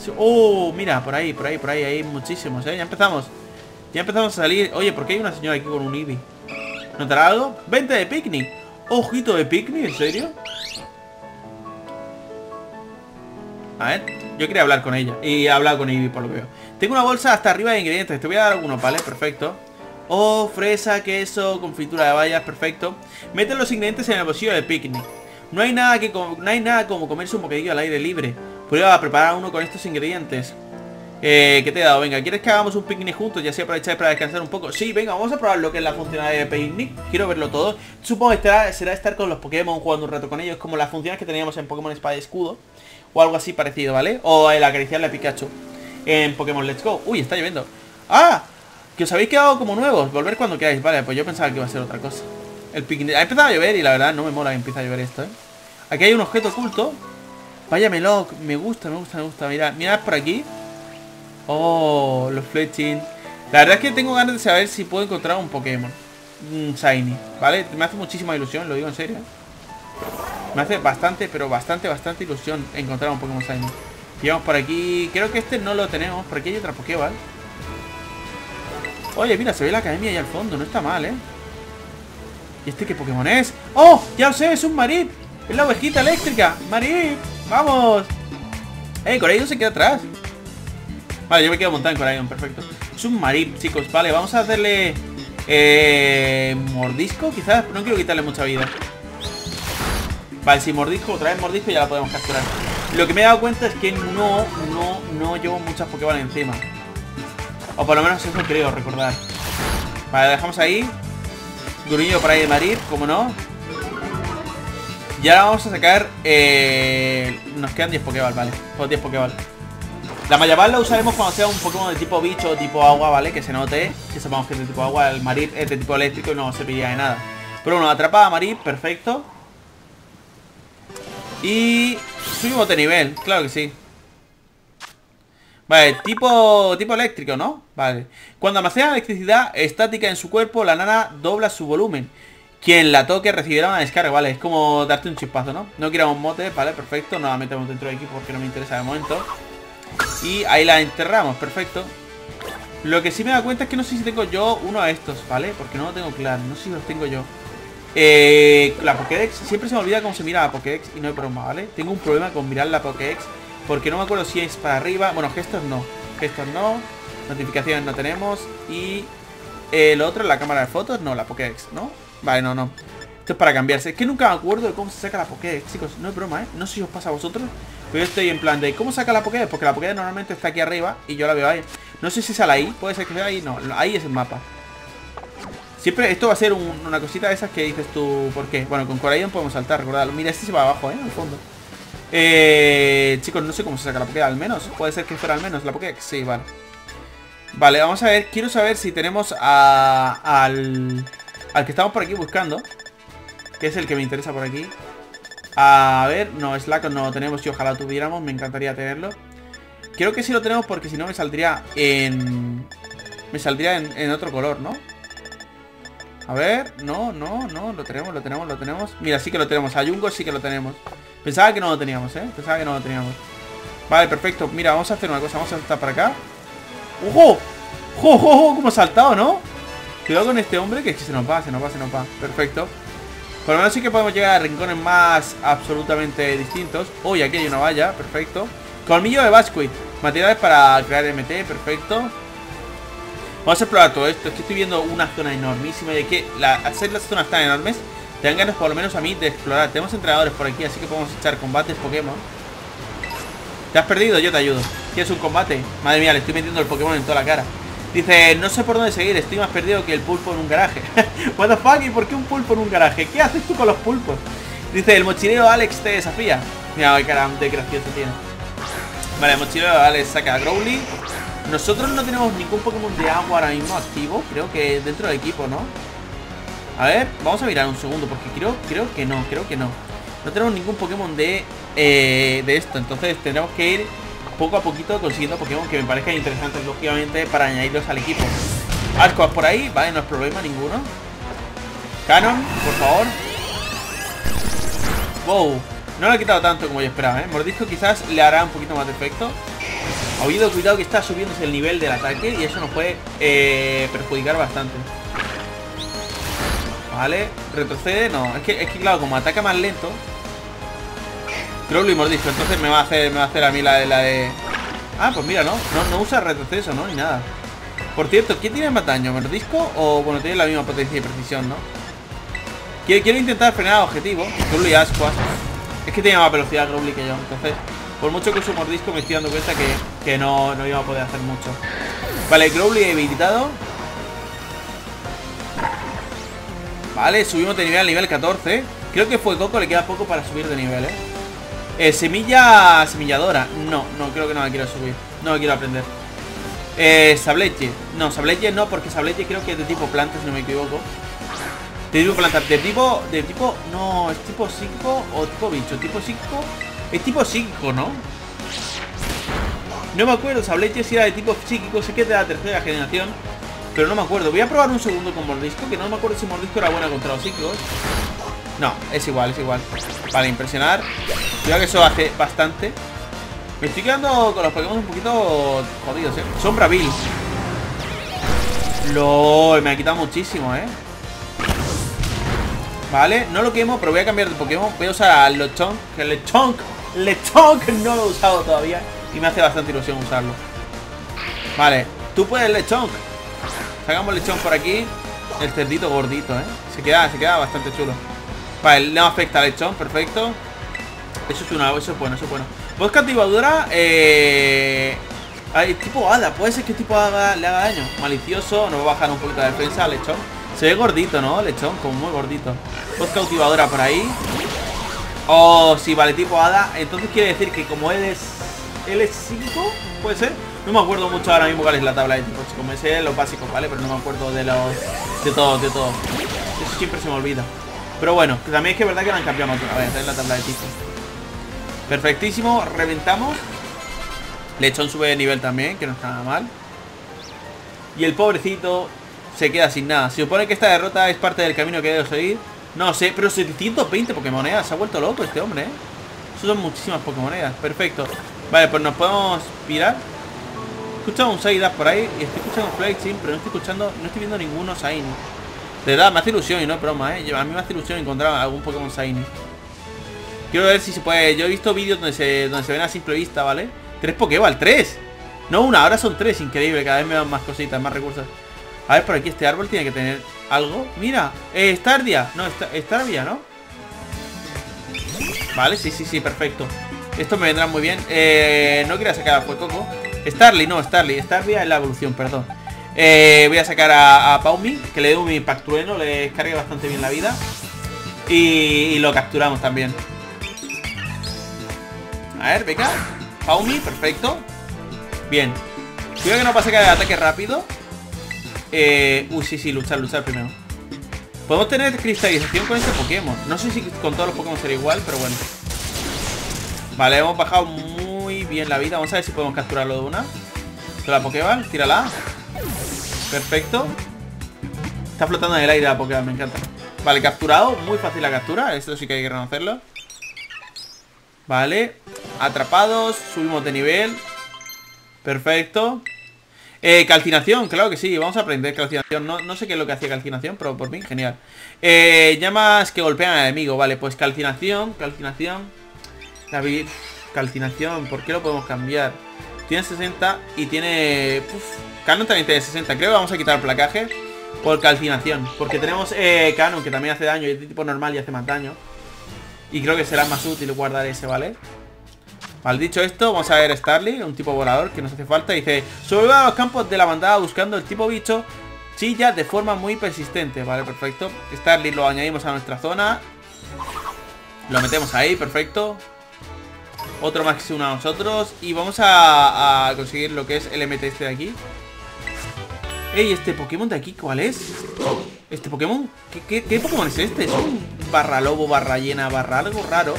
Oh, mira, por ahí, hay muchísimos, ¿eh? Ya empezamos. Ya empezamos a salir. Oye, ¿por qué hay una señora aquí con un Eevee? ¿Notará algo? Venta de picnic. Ojito de picnic, ¿en serio? A ver, yo quería hablar con ella. Y he hablado con Eevee, por lo que veo. Tengo una bolsa hasta arriba de ingredientes. Te voy a dar algunos, ¿vale? Perfecto. Oh, fresa, queso, confitura de bayas, perfecto. Mete los ingredientes en el bolsillo de picnic. No hay nada como comerse un bocadillo al aire libre. Prueba a preparar uno con estos ingredientes. ¿Qué te he dado? Venga, ¿quieres que hagamos un picnic juntos? Ya sea aprovechar para descansar un poco. Sí, venga, vamos a probar lo que es la funcionalidad de picnic. Quiero verlo todo. Supongo que será estar con los Pokémon, jugando un rato con ellos, como las funciones que teníamos en Pokémon Espada y Escudo. O algo así parecido, ¿vale? O el acariciarle a Pikachu en Pokémon Let's Go. Uy, está lloviendo. ¡Ah! Que os habéis quedado como nuevos. Volver cuando queráis. Vale, pues yo pensaba que iba a ser otra cosa. El picnic. Ha empezado a llover y la verdad no me mola que empiece a llover esto, ¿eh? Aquí hay un objeto oculto. Vaya Meloc. Me gusta. Mirad por aquí. Oh, los fletching. La verdad es que tengo ganas de saber si puedo encontrar un Pokémon Shiny, ¿vale? Me hace muchísima ilusión, lo digo en serio, ¿eh? Me hace bastante, pero bastante ilusión encontrar un Pokémon Shiny. Pillamos por aquí. Creo que este no lo tenemos. Por aquí hay otra Pokéball. Oye, mira, se ve la academia ahí al fondo. No está mal, ¿eh? ¿Y este qué Pokémon es? ¡Oh! Ya lo sé, es un Marip. Es la ovejita eléctrica. Marip, vamos. Coraidon se queda atrás. Vale, yo me quedo montado en Coraidon, perfecto. Es un Marip, chicos. Vale, vamos a hacerle mordisco, quizás. No quiero quitarle mucha vida. Vale, si mordisco, otra vez mordisco, ya la podemos capturar. Lo que me he dado cuenta es que no llevo muchas Pokéball encima. O por lo menos eso creo recordar. Vale, dejamos ahí. Gruñido por ahí de Marip, como no. Y ahora vamos a sacar nos quedan 10 Pokéball, vale. Pues 10 Pokéball. La Mayaball la usaremos cuando sea un Pokémon de tipo bicho o tipo agua, ¿vale? Que se note, que sepamos que es de tipo agua. El Marip es de tipo eléctrico y no serviría de nada. Pero bueno, atrapada a Marip, perfecto. Y subimos de nivel, claro que sí. Vale, tipo eléctrico, ¿no? Vale. Cuando almacena electricidad estática en su cuerpo, la nana dobla su volumen. Quien la toque recibirá una descarga, vale. Es como darte un chispazo, ¿no? No queramos mote, vale, perfecto. No la metemos dentro de aquí porque no me interesa de momento. Y ahí la enterramos, perfecto. Lo que sí me da cuenta es que no sé si tengo yo uno de estos, ¿vale? Porque no lo tengo claro, no sé si los tengo yo. La Pokédex, siempre se me olvida cómo se mira la Pokédex y no hay broma, ¿vale? Tengo un problema con mirar la Pokédex porque no me acuerdo si es para arriba. Bueno, gestos no, notificaciones no tenemos. Y lo otro, la cámara de fotos, no, la Pokédex, ¿no? Vale, no. Esto es para cambiarse. Es que nunca me acuerdo de cómo se saca la Pokédex, chicos. No es broma, ¿eh? No sé si os pasa a vosotros, pero yo estoy en plan de ¿cómo saca la Pokédex? Porque la Pokédex normalmente está aquí arriba y yo la veo ahí. No sé si sale ahí, puede ser que sea ahí. No, ahí es el mapa. Siempre esto va a ser una cosita de esas que dices tú, ¿por qué? Bueno, con Coraidon podemos saltar, recordadlo. Mira, este se va abajo, al fondo. Chicos, no sé cómo se saca la Pokédex, al menos. Puede ser que fuera al menos la Pokédex, sí, vale. Vale, vamos a ver, quiero saber si tenemos al que estamos por aquí buscando, que es el que me interesa por aquí. A ver, no, Slack no lo tenemos y ojalá lo tuviéramos, me encantaría tenerlo. Creo que sí lo tenemos porque si no me saldría en... Me saldría en otro color, ¿no? A ver, no, lo tenemos. Mira, sí que lo tenemos, a Jungo sí que lo tenemos. Pensaba que no lo teníamos, Vale, perfecto, mira, vamos a hacer una cosa, vamos a saltar para acá. ¡Ojo! ¡Ojo! Como ha saltado, ¿no? Cuidado con este hombre que es que se nos va. Perfecto. Por lo menos sí que podemos llegar a rincones más absolutamente distintos. Uy, aquí hay una valla, perfecto. Colmillo de Basquid, materiales para crear MT, perfecto. Vamos a explorar todo esto. Es que estoy viendo una zona enormísima. Y que al ser las zonas tan enormes, te dan ganas por lo menos a mí de explorar. Tenemos entrenadores por aquí, así que podemos echar combates Pokémon. ¿Te has perdido? Yo te ayudo. ¿Quieres un combate? Madre mía, le estoy metiendo el Pokémon en toda la cara. Dice, no sé por dónde seguir, estoy más perdido que el pulpo en un garaje. What the fuck, ¿y por qué un pulpo en un garaje? ¿Qué haces tú con los pulpos? Dice, el mochilero Alex te desafía. Mira, qué cara de gracioso tiene. Vale, el mochilero Alex saca a Growly. Nosotros no tenemos ningún Pokémon de agua ahora mismo activo. Creo que dentro del equipo, ¿no? A ver, vamos a mirar un segundo, porque creo que no. No tenemos ningún Pokémon de esto. Entonces tendremos que ir poco a poquito consiguiendo Pokémon que me parezcan interesantes, lógicamente, para añadirlos al equipo. Ascuas por ahí, vale, no es problema ninguno. Canon, por favor. Wow, no lo he quitado tanto como yo esperaba, Mordisco quizás le hará un poquito más de efecto. Oído, cuidado que está subiéndose el nivel del ataque y eso nos puede perjudicar bastante. Vale, retrocede, no, es que claro, como ataca más lento. Crowley y mordisco, entonces me va a hacer a mí la de... Ah, pues mira, no usa retroceso, ¿no? Ni nada. Por cierto, ¿quién tiene más daño? ¿Mordisco o, bueno, tiene la misma potencia y precisión, ¿no? Quiero intentar frenar objetivo. Crowley y Ascuas. Es que tiene más velocidad Crowley que yo, entonces... Por mucho que uso mordisco me estoy dando cuenta que no iba a poder hacer mucho. Vale, Crowley habilitado. Vale, subimos de nivel al nivel 14. Creo que fue Coco, le queda poco para subir de nivel, semilladora. No, creo que no la quiero subir. No la quiero aprender. Sableche. No, Sableche no, porque Sableche creo que es de tipo planta, si no me equivoco. De tipo planta. De tipo... No, es tipo psíquico o tipo bicho. Tipo psíquico. Es tipo psíquico, ¿no? No me acuerdo, Sableche si era de tipo psíquico. Sé que es de la tercera generación, pero no me acuerdo. Voy a probar un segundo con mordisco, que no me acuerdo si mordisco era buena contra los psíquicos. No, es igual. Vale, impresionar. Cuidado que eso hace bastante. Me estoy quedando con los Pokémon un poquito jodidos, Sombra Bill. LOL, me ha quitado muchísimo, Vale, no lo quemo, pero voy a cambiar de Pokémon. Voy a usar al Lechonk, que el Lechonk no lo he usado todavía y me hace bastante ilusión usarlo. Vale, tú puedes Lechonk. Sacamos Lechonk por aquí. El cerdito gordito, Se queda bastante chulo. Vale, no afecta al Lechonk, perfecto. Eso es bueno, eso es bueno. Voz activadora, tipo hada, puede ser que tipo hada le haga daño. Malicioso, nos va a bajar un poquito la defensa al Lechonk. Se ve gordito, ¿no? Lechón, como muy gordito. Voz cautivadora por ahí. Oh, sí, vale, tipo hada. Entonces quiere decir que como él es 5, ¿puede ser? No me acuerdo mucho ahora mismo cuál es la tabla de tipos. Como sé los básicos, ¿vale? Pero no me acuerdo de todo. Eso siempre se me olvida. Pero bueno, también es que es verdad que la han cambiado otra vez en la tabla de tipos. Perfectísimo, reventamos. Lechón sube de nivel también, que no está nada mal. Y el pobrecito se queda sin nada. Se supone que esta derrota es parte del camino que debo seguir. No sé, pero 720 Pokémonedas. Se ha vuelto loco este hombre, Eso son muchísimas Pokémonedas. Perfecto. Vale, pues nos podemos pirar. He escuchado un Psyduck por ahí y estoy escuchando un Flyxing, pero no estoy viendo ninguno Shiny. De verdad, me hace ilusión y no es broma, A mí me hace ilusión encontrar algún Pokémon Shiny. Quiero ver si se puede. Yo he visto vídeos donde se ven a simple vista, ¿vale? 3 Pokéball, 3. No una, ahora son 3, increíble. Cada vez me dan más cositas, más recursos. A ver, por aquí este árbol tiene que tener algo. Mira, Stardia. No, Stardia, ¿no? Vale, sí, perfecto. Esto me vendrá muy bien. No quería sacar a Fuecoco. Starly es la evolución, perdón. Voy a sacar a Paumi, que le dé un Impact Trueno, le descargue bastante bien la vida. Y lo capturamos también. A ver, venga. Paumi, perfecto. Bien. Cuidado que no pase que haga ataque rápido. Sí, luchar primero. Podemos tener cristalización con este Pokémon. No sé si con todos los Pokémon será igual, pero bueno. Vale, hemos bajado muy bien la vida. Vamos a ver si podemos capturarlo de una. Con la Pokéball, tírala. Perfecto. Está flotando en el aire la Pokéball, me encanta. Vale, capturado, muy fácil la captura. Esto sí que hay que reconocerlo. Vale, atrapados. Subimos de nivel. Perfecto. Calcinación, claro que sí, vamos a aprender calcinación. No sé qué es lo que hacía calcinación, pero por mí, genial. Llamas que golpean al enemigo. Vale, pues calcinación. David, calcinación, ¿por qué lo podemos cambiar? Tiene 60 y tiene... Canon también tiene 60. Creo que vamos a quitar el placaje por calcinación, porque tenemos Canon, que también hace daño y es de tipo normal y hace más daño. Y creo que será más útil guardar ese, ¿vale? Vale, dicho esto, vamos a ver Starly, un tipo volador que nos hace falta. Dice, sobrevuela a los campos de la bandada buscando el tipo bicho, chilla de forma muy persistente. Vale, perfecto. Starly lo añadimos a nuestra zona. Lo metemos ahí, perfecto. Otro más que se una a nosotros. Y vamos a conseguir lo que es el MT este de aquí. Ey, este Pokémon de aquí, ¿cuál es? Este Pokémon, ¿qué Pokémon es este? Es un barra lobo, barra llena, barra algo raro.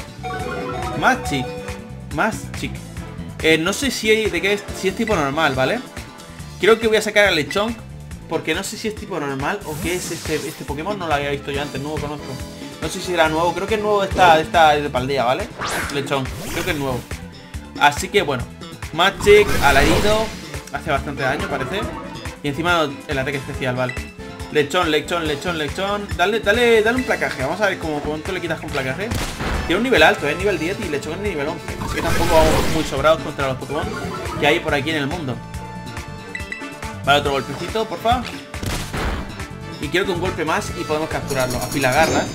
Maschick. No sé si es tipo normal, ¿vale? Creo que voy a sacar a Lechonk, porque no sé si es tipo normal o qué es este Pokémon. No lo había visto yo antes, no lo conozco. No sé si era nuevo, creo que es nuevo de esta de Paldea, ¿vale? Lechonk, creo que es nuevo. Así que bueno, Magic, alarido. Hace bastante daño, parece. Y encima el ataque especial, vale. Lechón, lechón, lechón, lechón. Dale un placaje. Vamos a ver cuánto le quitas con placaje. Tiene un nivel alto, nivel 10 y lechón es nivel 11. Así que tampoco vamos muy sobrados contra los Pokémon que hay por aquí en el mundo. Vale, otro golpecito, porfa. Y quiero que un golpe más y podemos capturarlo. Afilagarras.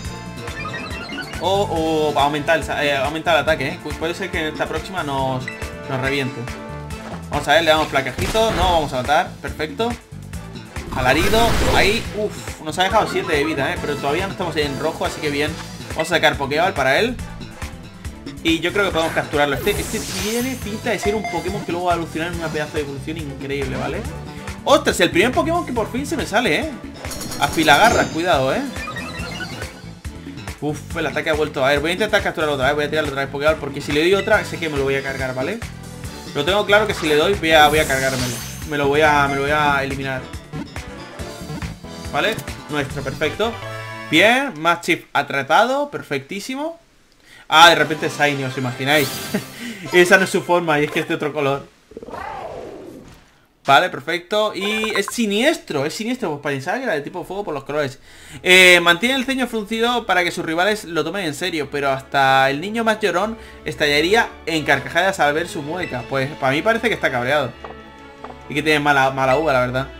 O aumentar el ataque, Puede ser que en esta próxima nos reviente. Vamos a ver, le damos placajito. No vamos a matar, perfecto. Alarido, ahí, uff, nos ha dejado 7 de vida, pero todavía no estamos en rojo, así que bien. Vamos a sacar Pokéball para él. Y yo creo que podemos capturarlo. Este tiene pinta de ser un Pokémon que luego va a evolucionar en una pedazo de evolución increíble, ¿vale? ¡Ostras! El primer Pokémon que por fin se me sale, Afilagarras, cuidado, Uf, el ataque ha vuelto. A ver, voy a intentar capturarlo otra vez. Voy a tirarle otra vez Pokéball porque si le doy otra, sé que me lo voy a cargar, ¿vale? Lo tengo claro que si le doy voy a cargármelo. Me lo voy a eliminar. ¿Vale? Nuestro, perfecto. Bien, Magic atratado, perfectísimo. Ah, de repente es Shiny, ¿os imagináis? Esa no es su forma y es que es de otro color. Vale, perfecto. Y es siniestro, pues pensaba que era de tipo fuego por los colores. Mantiene el ceño fruncido para que sus rivales lo tomen en serio, pero hasta el niño más llorón estallaría en carcajadas al ver su mueca. Pues para mí parece que está cabreado. Y que tiene mala uva, la verdad.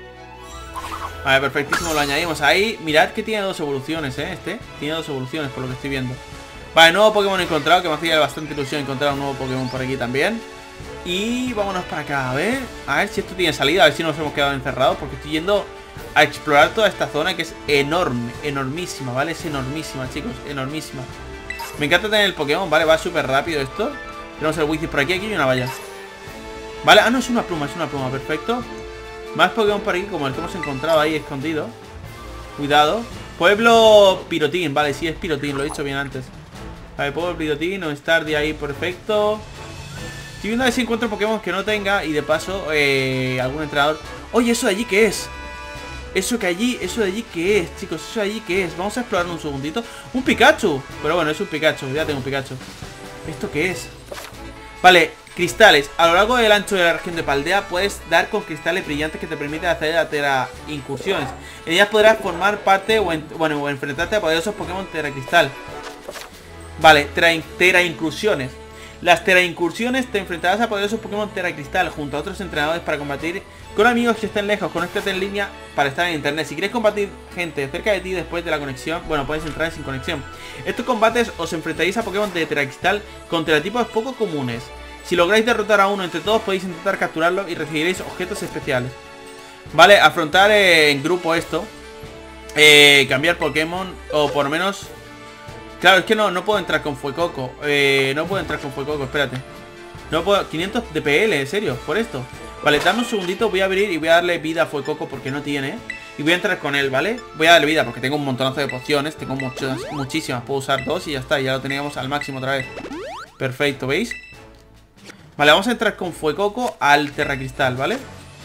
Vale, perfectísimo, lo añadimos ahí. Mirad que tiene 2 evoluciones, tiene 2 evoluciones por lo que estoy viendo. Vale, nuevo Pokémon encontrado, que me hacía bastante ilusión encontrar un nuevo Pokémon por aquí también. Y vámonos para acá, a ver si esto tiene salida, a ver si nos hemos quedado encerrados. Porque estoy yendo a explorar toda esta zona que es enorme, enormísima, ¿vale? Es enormísima, chicos, enormísima. Me encanta tener el Pokémon, ¿vale? Va súper rápido esto. Tenemos el Wizard por aquí, aquí hay una valla. Vale, no, es una pluma, perfecto. Más Pokémon por aquí, como el que hemos encontrado ahí escondido. Cuidado. Pueblo Pirotín, vale, sí es Pirotín, lo he dicho bien antes. Vale, Pueblo Pirotín, o Stardy ahí, perfecto. Estoy viendo a ver si encuentro Pokémon que no tenga. Y de paso, algún entrenador. Oye, ¿eso de allí qué es? Eso de allí qué es, chicos, eso de allí qué es. Vamos a explorarlo un segundito. Un Pikachu, pero bueno, es un Pikachu, ya tengo un Pikachu. ¿Esto qué es? Vale, cristales. A lo largo del ancho de la región de Paldea puedes dar con cristales brillantes que te permiten hacer a Tera incursiones. En ellas podrás formar parte o enfrentarte a poderosos Pokémon Tera Cristal. Vale, Tera incursiones. Las Tera incursiones te enfrentarás a poderosos Pokémon Tera Cristal junto a otros entrenadores para combatir con amigos que estén lejos. Conéctate en línea para estar en internet. Si quieres combatir gente cerca de ti después de la conexión, bueno, puedes entrar sin conexión. Estos combates os enfrentaréis a Pokémon de Tera Cristal con teratipos poco comunes. Si lográis derrotar a uno entre todos, podéis intentar capturarlo y recibiréis objetos especiales. Vale, afrontar en grupo esto. Cambiar Pokémon, o por lo menos... Claro, es que no puedo entrar con Fuecoco. No puedo entrar con Fuecoco, espérate. No puedo... 500 de PL, ¿en serio? ¿Por esto? Vale, dame un segundito, voy a abrir y voy a darle vida a Fuecoco porque no tiene. Y voy a entrar con él, ¿vale? Voy a darle vida porque tengo un montonazo de pociones. Tengo muchísimas, puedo usar 2 y ya está. Ya lo teníamos al máximo otra vez. Perfecto, ¿veis? Vale, vamos a entrar con Fuecoco al Terracristal, ¿vale?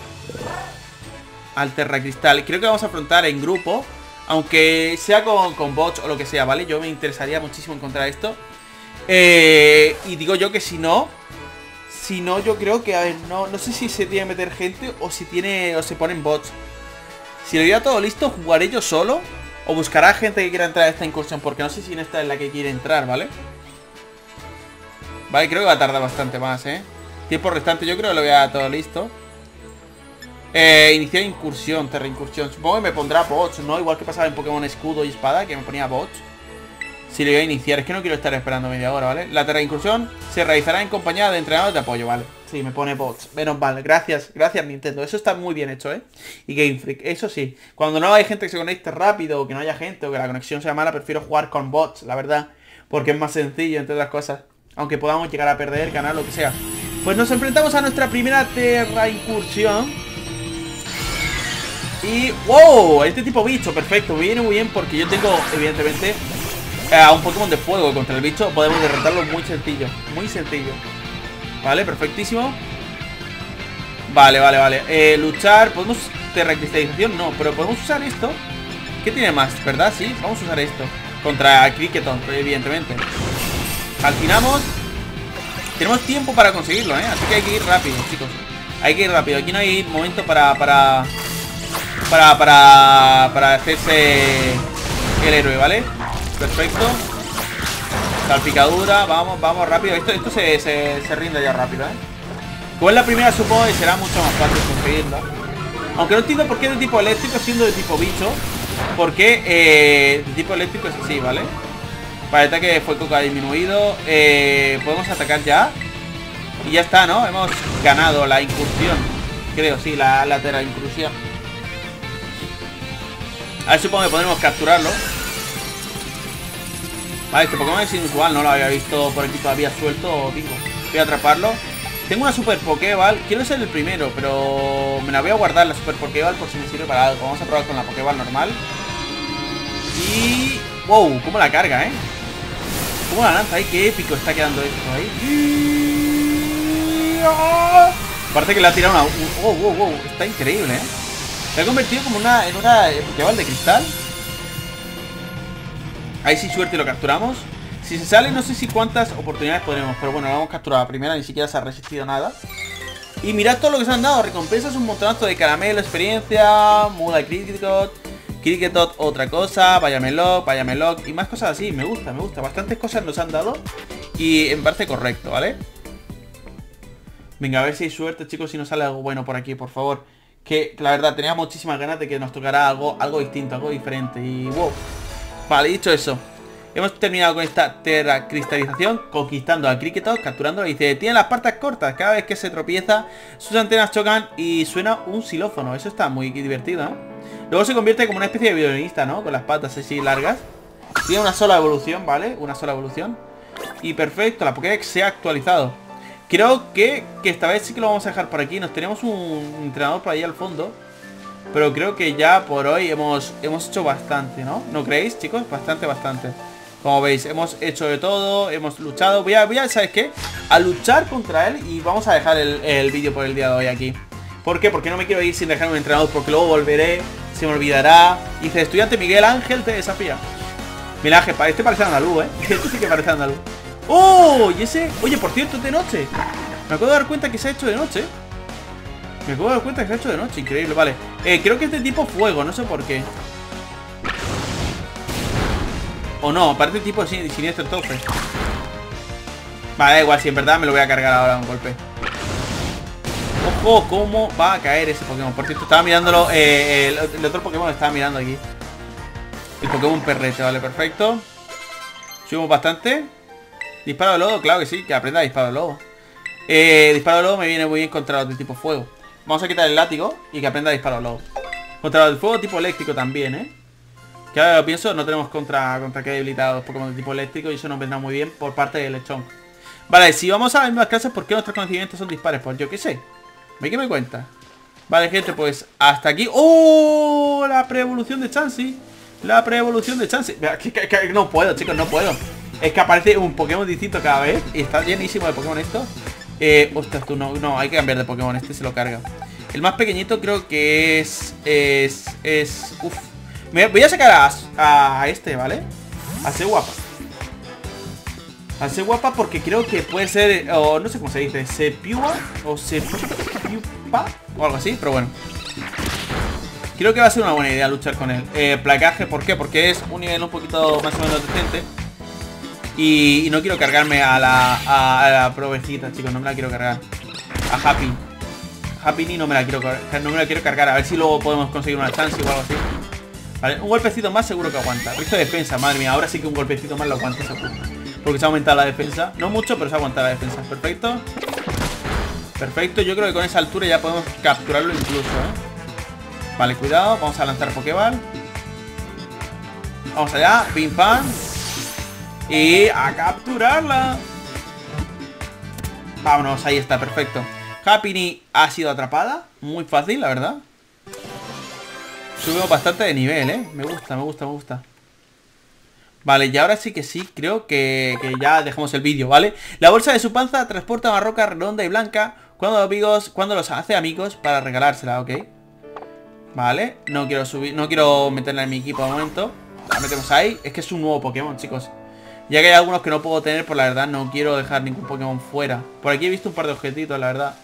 Al Terracristal. Creo que vamos a afrontar en grupo. Aunque sea con bots o lo que sea, ¿vale? Yo me interesaría muchísimo encontrar esto. Y digo yo que si no, yo creo que, a ver, no sé si se tiene que meter gente o si se ponen bots. Si lo hubiera todo listo, jugaré yo solo o buscará gente que quiera entrar a esta incursión, porque no sé si en esta es la que quiere entrar, ¿vale? Vale, creo que va a tardar bastante más, Tiempo restante, yo creo que lo voy a dar todo listo. Iniciar incursión, Terra incursión. Supongo que me pondrá bots, ¿no? Igual que pasaba en Pokémon Escudo y Espada, que me ponía bots. Si le voy a iniciar, es que no quiero estar esperando media hora, ¿vale? La Terra incursión se realizará en compañía de entrenadores de apoyo, ¿vale? Sí, me pone bots, menos mal, gracias Nintendo. Eso está muy bien hecho, Y Game Freak, eso sí. Cuando no hay gente que se conecte rápido, o que no haya gente, o que la conexión sea mala, prefiero jugar con bots, la verdad. Porque es más sencillo, entre otras cosas. Aunque podamos llegar a perder, ganar, lo que sea. Pues nos enfrentamos a nuestra primera Terra incursión. Y... ¡wow! Este tipo bicho, perfecto. Me viene muy bien porque yo tengo, evidentemente, a un Pokémon de fuego. Contra el bicho podemos derrotarlo muy sencillo. Muy sencillo. Vale, perfectísimo. Vale. Luchar, ¿podemos terracristalización? No, pero podemos usar esto. ¿Qué tiene más? ¿Verdad? Sí, vamos a usar esto. Contra Cricketon, evidentemente. Calcinamos. Tenemos tiempo para conseguirlo, ¿eh? Así que hay que ir rápido, chicos. Hay que ir rápido. Aquí no hay momento para hacerse el héroe, ¿vale? Perfecto. Salpicadura. Vamos, vamos rápido. Esto se rinde ya rápido, ¿eh? Como es la primera, supongo que será mucho más fácil conseguirla. Aunque no entiendo por qué de tipo eléctrico siendo de tipo bicho. Porque de tipo eléctrico es así, ¿vale? Para el ataque de fuego ha disminuido. Podemos atacar ya. Y ya está, ¿no? Hemos ganado la incursión. Creo, sí, la lateral incursión. A ver, supongo que podremos capturarlo. Vale, este Pokémon es inusual. No lo había visto por aquí todavía suelto. Bingo. Voy a atraparlo. Tengo una Super Pokéball. Quiero ser el primero, pero me la voy a guardar la Super Pokéball por si me sirve para algo. Vamos a probar con la Pokéball normal. Y... wow, cómo la carga, ¿eh? Cómo la lanza ahí. Qué épico está quedando esto ahí. Parece que le ha tirado una... wow. Está increíble, ¿eh? Se ha convertido como en una Pokéball de cristal. Ahí sí suerte lo capturamos. Si se sale no sé si cuántas oportunidades podremos. Pero bueno, lo hemos capturado a la primera. Ni siquiera se ha resistido nada. Y mirad todo lo que se han dado. Recompensas, un montonazo de caramelo, experiencia, muda Kricketot, otra cosa, Vallameloc y más cosas así. Me gusta. Bastantes cosas nos han dado. Y me parece correcto, ¿vale? Venga, a ver si hay suerte, chicos, si nos sale algo bueno por aquí, por favor. Que la verdad, tenía muchísimas ganas de que nos tocara algo distinto, algo diferente. Y wow. Vale, dicho eso, hemos terminado con esta terracristalización, conquistando a Kricketot, capturándolo. Y dice, tiene las patas cortas, cada vez que se tropieza, sus antenas chocan y suena un xilófono. Eso está muy divertido, ¿eh? Luego se convierte como una especie de violinista, ¿no? Con las patas así largas. Tiene una sola evolución, ¿vale? Una sola evolución. Y perfecto, la Pokédex se ha actualizado. Creo que esta vez sí que lo vamos a dejar por aquí. Nos tenemos un entrenador por ahí al fondo. Pero creo que ya por hoy hemos hecho bastante, ¿no? ¿No creéis, chicos? Bastante. Como veis, hemos hecho de todo. Hemos luchado. Voy a ¿sabes qué? A luchar contra él. Y vamos a dejar el vídeo por el día de hoy aquí. ¿Por qué? Porque no me quiero ir sin dejar un entrenador. Porque luego volveré, se me olvidará. Dice, estudiante Miguel Ángel te desafía. Mira, este parece andaluz, ¿eh? Este sí que parece andaluz. ¡Oh! Y ese... oye, por cierto, es de noche. Me acabo de dar cuenta que se ha hecho de noche. Increíble, vale. Creo que es de tipo fuego, no sé por qué. O no, parece tipo siniestro entonces. Vale, da igual, si en verdad me lo voy a cargar ahora un golpe. Ojo, cómo va a caer ese Pokémon. Por cierto, estaba mirándolo. El otro Pokémon lo estaba mirando aquí. El Pokémon perrete, vale, perfecto. Subimos bastante. Disparo de lodo, claro que sí, que aprenda a disparo de lodo. Disparo de lodo me viene muy bien contra los de tipo fuego. Vamos a quitar el látigo y que aprenda a disparo de lodo. Contra los de fuego tipo eléctrico también, ¿eh? Que ahora lo pienso, no tenemos contra que debilitados los Pokémon de tipo eléctrico. Y eso nos vendrá muy bien por parte del lechón. Vale, si vamos a las mismas clases, ¿por qué nuestros conocimientos son dispares? Pues yo qué sé. ¿Qué me cuenta? Vale, gente, pues hasta aquí. ¡Oh! La pre-evolución de Chansey. No puedo, chicos, no puedo. Es que aparece un Pokémon distinto cada vez. Y está llenísimo de Pokémon esto. Ostras, tú no, hay que cambiar de Pokémon. Este se lo carga. El más pequeñito creo que es... Uf. Voy a sacar a este, ¿vale? A ser guapa porque creo que puede ser... o no sé cómo se dice. Sepiua o Sepiupa o algo así, pero bueno. Creo que va a ser una buena idea luchar con él. Placaje, ¿por qué? Porque es un nivel un poquito más o menos decente. Y no quiero cargarme a la provejita, chicos. No me la quiero cargar. A Happy ni no me la quiero cargar. A ver si luego podemos conseguir una chance o algo así. Vale, un golpecito más seguro que aguanta. Visto defensa, madre mía. Ahora sí que un golpecito más lo aguanta seguro. Porque se ha aumentado la defensa. No mucho, pero se ha aumentado la defensa. Perfecto. Perfecto, yo creo que con esa altura ya podemos capturarlo incluso, ¿eh? Vale, cuidado. Vamos a lanzar Pokéball. Vamos allá, pim pam. Y a capturarla. Vámonos, ahí está, perfecto. Happiny ha sido atrapada. Muy fácil, la verdad. Subimos bastante de nivel, ¿eh? Me gusta. Vale, y ahora sí, creo que ya dejamos el vídeo, ¿vale? La bolsa de su panza transporta una roca redonda y blanca cuando los hace amigos para regalársela, ¿ok? Vale, no quiero meterla en mi equipo de momento. La metemos ahí, es que es un nuevo Pokémon, chicos. Ya que hay algunos que no puedo tener, por la verdad no quiero dejar ningún Pokémon fuera. Por aquí he visto un par de objetitos, la verdad.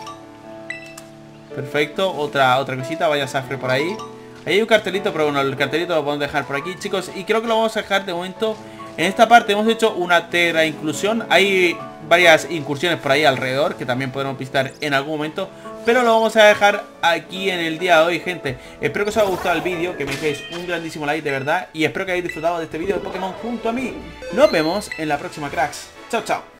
Perfecto, otra cosita, vaya Safre por ahí. Ahí hay un cartelito, pero bueno, el cartelito lo podemos dejar por aquí, chicos. Y creo que lo vamos a dejar de momento. En esta parte hemos hecho una Tera inclusión. Hay varias incursiones por ahí alrededor que también podremos visitar en algún momento, pero lo vamos a dejar aquí en el día de hoy, gente. Espero que os haya gustado el vídeo, que me dejéis un grandísimo like de verdad. Y espero que hayáis disfrutado de este vídeo de Pokémon junto a mí. Nos vemos en la próxima, cracks. Chao, chao.